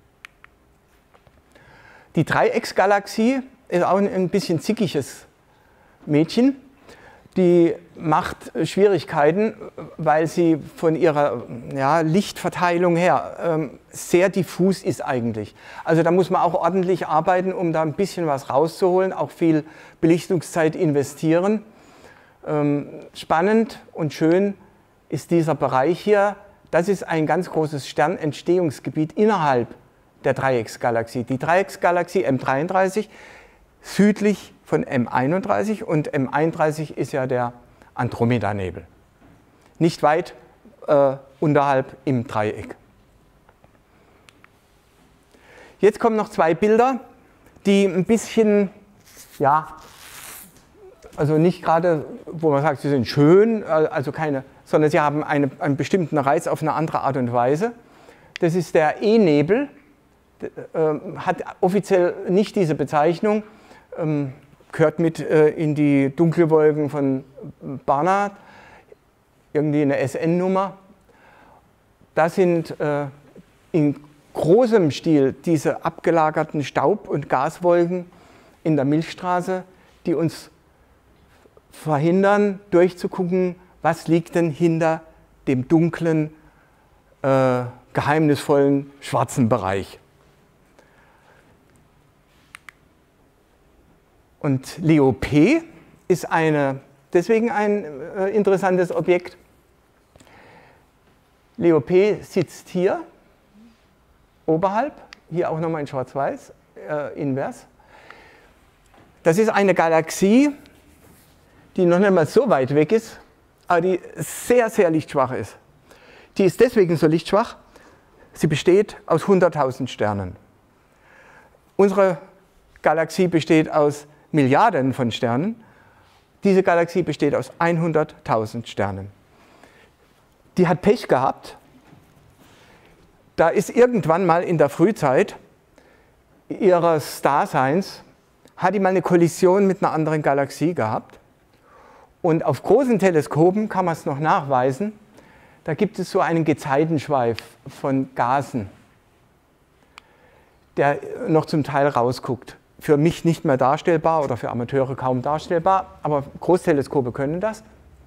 Die Dreiecksgalaxie ist auch ein, ein bisschen zickiges Mädchen. Die macht Schwierigkeiten, weil sie von ihrer ja, Lichtverteilung her ähm, sehr diffus ist eigentlich. Also da muss man auch ordentlich arbeiten, um da ein bisschen was rauszuholen, auch viel Belichtungszeit investieren. Ähm, spannend und schön ist dieser Bereich hier. Das ist ein ganz großes Sternentstehungsgebiet innerhalb der Dreiecksgalaxie. Die Dreiecksgalaxie M dreiunddreißig südlich von M einunddreißig und M einunddreißig ist ja der Andromeda-Nebel. Nicht weit äh, unterhalb im Dreieck. Jetzt kommen noch zwei Bilder, die ein bisschen, ja, also nicht gerade, wo man sagt, sie sind schön, also keine, sondern sie haben eine, einen bestimmten Reiz auf eine andere Art und Weise. Das ist der E-Nebel, äh, hat offiziell nicht diese Bezeichnung, ähm, gehört mit äh, in die Dunkelwolken von Barnard, irgendwie eine S N-Nummer. Da sind äh, in großem Stil diese abgelagerten Staub- und Gaswolken in der Milchstraße, die uns verhindern, durchzugucken, was liegt denn hinter dem dunklen, äh, geheimnisvollen, schwarzen Bereich. Und Leo P ist eine, deswegen ein äh, interessantes Objekt. Leo P sitzt hier, oberhalb, hier auch nochmal in Schwarz-Weiß, äh, invers. Das ist eine Galaxie, die noch nicht mal so weit weg ist, aber die sehr, sehr lichtschwach ist. Die ist deswegen so lichtschwach, sie besteht aus hunderttausend Sternen. Unsere Galaxie besteht aus Milliarden von Sternen. Diese Galaxie besteht aus hunderttausend Sternen. Die hat Pech gehabt. Da ist irgendwann mal in der Frühzeit ihres Daseins, hat die mal eine Kollision mit einer anderen Galaxie gehabt. Und auf großen Teleskopen kann man es noch nachweisen, da gibt es so einen Gezeitenschweif von Gasen. der noch zum Teil rausguckt. Für mich nicht mehr darstellbar oder für Amateure kaum darstellbar, aber Großteleskope können das.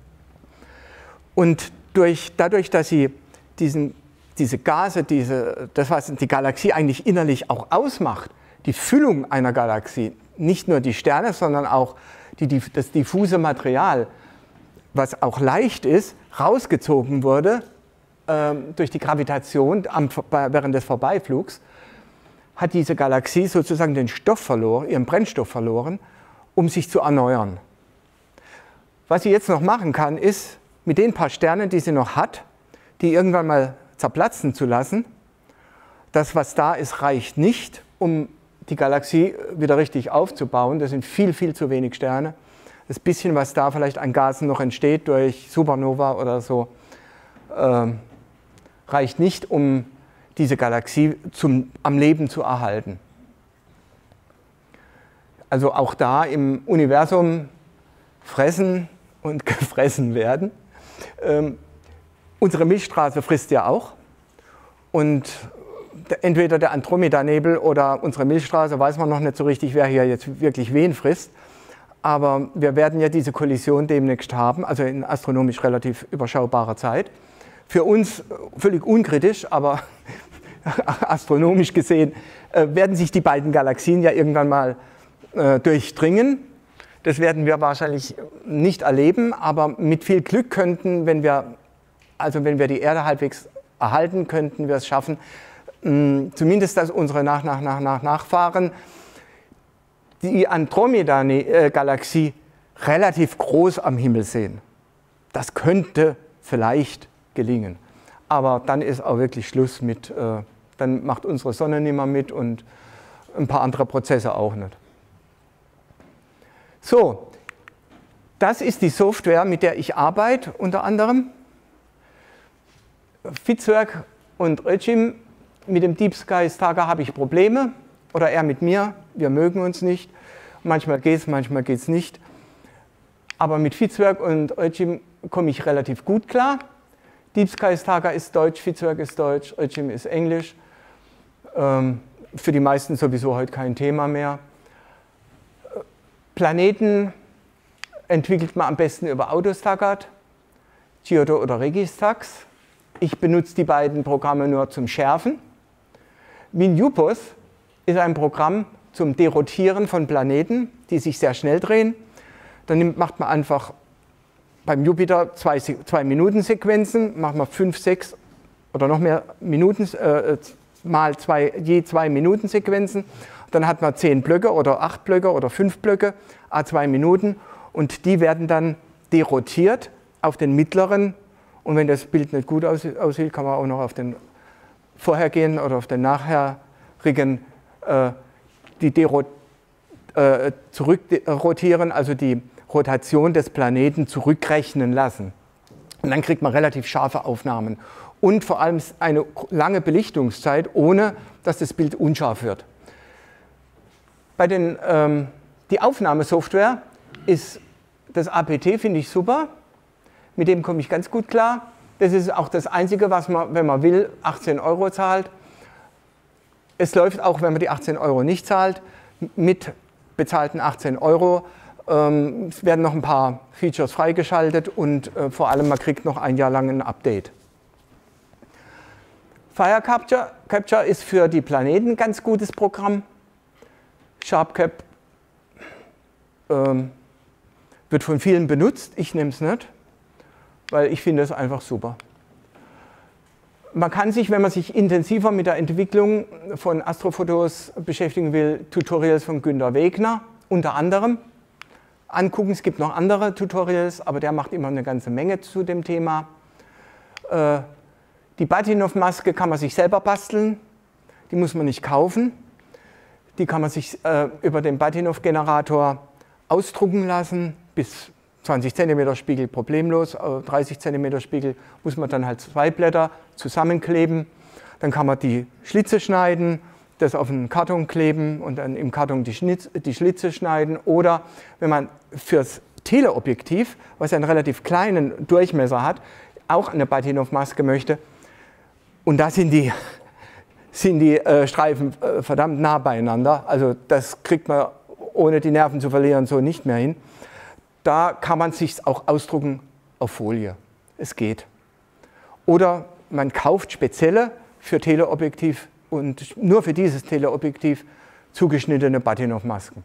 Und durch, dadurch, dass sie diesen, diese Gase, diese, das, was die Galaxie eigentlich innerlich auch ausmacht, die Füllung einer Galaxie, nicht nur die Sterne, sondern auch die, die, das diffuse Material, was auch leicht ist, rausgezogen wurde äh, durch die Gravitation am, während des Vorbeiflugs, hat diese Galaxie sozusagen den Stoff verloren, ihren Brennstoff verloren, um sich zu erneuern. Was sie jetzt noch machen kann, ist, mit den paar Sternen, die sie noch hat, die irgendwann mal zerplatzen zu lassen. Das, was da ist, reicht nicht, um die Galaxie wieder richtig aufzubauen. Das sind viel, viel zu wenig Sterne. Das bisschen, was da vielleicht an Gasen noch entsteht durch Supernova oder so, äh, reicht nicht, um diese Galaxie zum, am Leben zu erhalten. Also auch da im Universum fressen und gefressen werden. Ähm, unsere Milchstraße frisst ja auch. Und entweder der Andromeda-Nebel oder unsere Milchstraße, weiß man noch nicht so richtig, wer hier jetzt wirklich wen frisst. Aber wir werden ja diese Kollision demnächst haben, also in astronomisch relativ überschaubarer Zeit. Für uns völlig unkritisch, aber astronomisch gesehen äh, werden sich die beiden Galaxien ja irgendwann mal äh, durchdringen. Das werden wir wahrscheinlich nicht erleben, aber mit viel Glück könnten, wenn wir, also wenn wir die Erde halbwegs erhalten, könnten wir es schaffen, mh, zumindest dass unsere Nach, Nach, Nach, Nach, Nachfahren die Andromeda-Galaxie relativ groß am Himmel sehen. Das könnte vielleicht gelingen. Aber dann ist auch wirklich Schluss mit, äh, dann macht unsere Sonne nicht mehr mit und ein paar andere Prozesse auch nicht. So, das ist die Software, mit der ich arbeite, unter anderem. Fitzwerk und Özcim, mit dem Deep Sky Stargate habe ich Probleme, oder er mit mir, wir mögen uns nicht. Manchmal geht es, manchmal geht es nicht. Aber mit Fitzwerk und Özcim komme ich relativ gut klar. Deep Sky Stargate ist Deutsch, Fitzwerk ist Deutsch, Özcim ist Englisch. Ähm, für die meisten sowieso heute kein Thema mehr. Planeten entwickelt man am besten über AutoStargate, Giotto oder Registax. Ich benutze die beiden Programme nur zum Schärfen. Minjupos ist ein Programm zum Derotieren von Planeten, die sich sehr schnell drehen. Dann nimmt, macht man einfach beim Jupiter zwei, zwei Minuten Sequenzen, macht man fünf, sechs oder noch mehr Minuten, äh, mal zwei, je zwei Minuten Sequenzen. Dann hat man zehn Blöcke oder acht Blöcke oder fünf Blöcke, à zwei Minuten. Und die werden dann derotiert auf den mittleren. Und wenn das Bild nicht gut aussieht, kann man auch noch auf den vorhergehenden oder auf den nachherigen äh, die Derot, äh, zurückrotieren, also die Rotation des Planeten zurückrechnen lassen. Und dann kriegt man relativ scharfe Aufnahmen. Und vor allem eine lange Belichtungszeit, ohne dass das Bild unscharf wird. Bei den, ähm, die Aufnahmesoftware ist das A P T, finde ich super. Mit dem komme ich ganz gut klar. Das ist auch das Einzige, was man, wenn man will, achtzehn Euro zahlt. Es läuft auch, wenn man die achtzehn Euro nicht zahlt, mit bezahlten achtzehn Euro. Ähm, es werden noch ein paar Features freigeschaltet und äh, vor allem, man kriegt noch ein Jahr lang ein Update. Fire Capture, Capture ist für die Planeten ein ganz gutes Programm. SharpCap ähm, wird von vielen benutzt, ich nehme es nicht, weil ich finde es einfach super. Man kann sich, wenn man sich intensiver mit der Entwicklung von Astrofotos beschäftigen will, Tutorials von Günter Wegner unter anderem angucken. Es gibt noch andere Tutorials, aber der macht immer eine ganze Menge zu dem Thema. Äh, die Bahtinov-Maske kann man sich selber basteln, die muss man nicht kaufen. Die kann man sich äh, über den Bahtinov-Generator ausdrucken lassen, bis zwanzig Zentimeter Spiegel problemlos, dreißig Zentimeter Spiegel muss man dann halt zwei Blätter zusammenkleben. Dann kann man die Schlitze schneiden, das auf einen Karton kleben und dann im Karton die, Schnitz, die Schlitze schneiden. Oder wenn man fürs Teleobjektiv, was einen relativ kleinen Durchmesser hat, auch eine Bahtinov-Maske möchte, und da sind die, sind die äh, Streifen äh, verdammt nah beieinander. Also das kriegt man, ohne die Nerven zu verlieren, so nicht mehr hin. Da kann man sich auch ausdrucken auf Folie. Es geht. Oder man kauft spezielle für Teleobjektiv und nur für dieses Teleobjektiv zugeschnittene Bahtinov-Masken.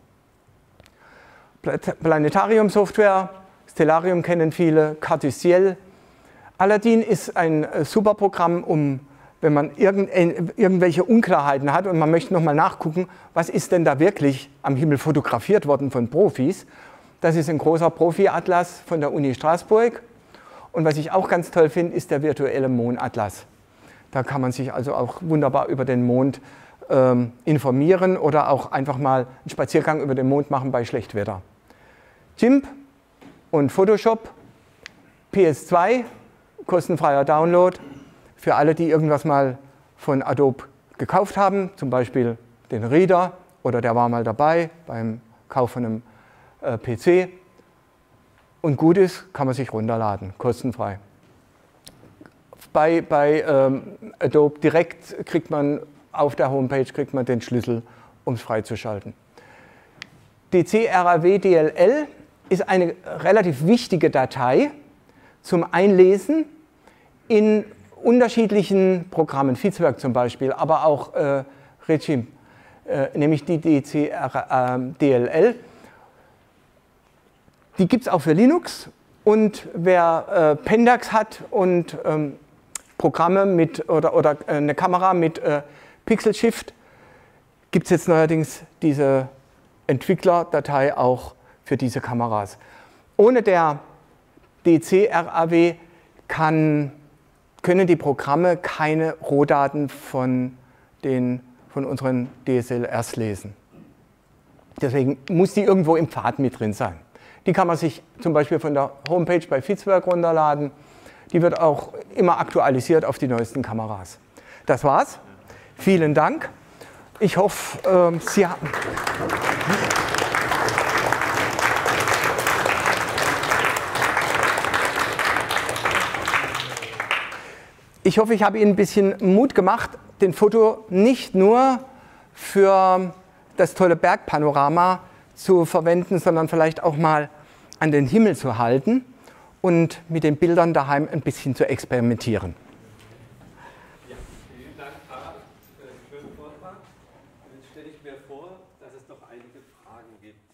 Planetarium-Software, Stellarium kennen viele, Cartesiel. Aladdin ist ein super Programm, um, wenn man irgend, irgendwelche Unklarheiten hat und man möchte nochmal nachgucken, was ist denn da wirklich am Himmel fotografiert worden von Profis. Das ist ein großer Profi-Atlas von der Uni Straßburg. Und was ich auch ganz toll finde, ist der virtuelle Mondatlas. Da kann man sich also auch wunderbar über den Mond ähm, informieren oder auch einfach mal einen Spaziergang über den Mond machen bei Schlechtwetter. GIMP und Photoshop, P S zwei, kostenfreier Download für alle, die irgendwas mal von Adobe gekauft haben, zum Beispiel den Reader oder der war mal dabei beim Kauf von einem äh, P C. Und gut ist, kann man sich runterladen, kostenfrei. Bei, bei ähm, Adobe direkt kriegt man auf der Homepage kriegt man den Schlüssel, um es freizuschalten. D C R A W D L L ist eine relativ wichtige Datei zum Einlesen in unterschiedlichen Programmen, Fitzwerk zum Beispiel, aber auch äh, Regime, äh, nämlich die D C R D L L. Die gibt es auch für Linux und wer äh, Pentax hat und ähm, Programme mit oder, oder äh, eine Kamera mit äh, Pixel Shift, gibt es jetzt neuerdings diese Entwicklerdatei auch für diese Kameras. Ohne der D C R A W kann, können die Programme keine Rohdaten von, den, von unseren D S L Rs lesen. Deswegen muss die irgendwo im Pfad mit drin sein. Die kann man sich zum Beispiel von der Homepage bei Fitzwerk runterladen. Die wird auch immer aktualisiert auf die neuesten Kameras. Das war's. Vielen Dank. Ich hoffe, äh, Sie haben... Ich hoffe, ich habe Ihnen ein bisschen Mut gemacht, den Foto nicht nur für das tolle Bergpanorama zu verwenden, sondern vielleicht auch mal an den Himmel zu halten und mit den Bildern daheim ein bisschen zu experimentieren. Ja, vielen Dank, Harald, für den schönen Vortrag. Und jetzt stelle ich mir vor, dass es noch einige Fragen gibt.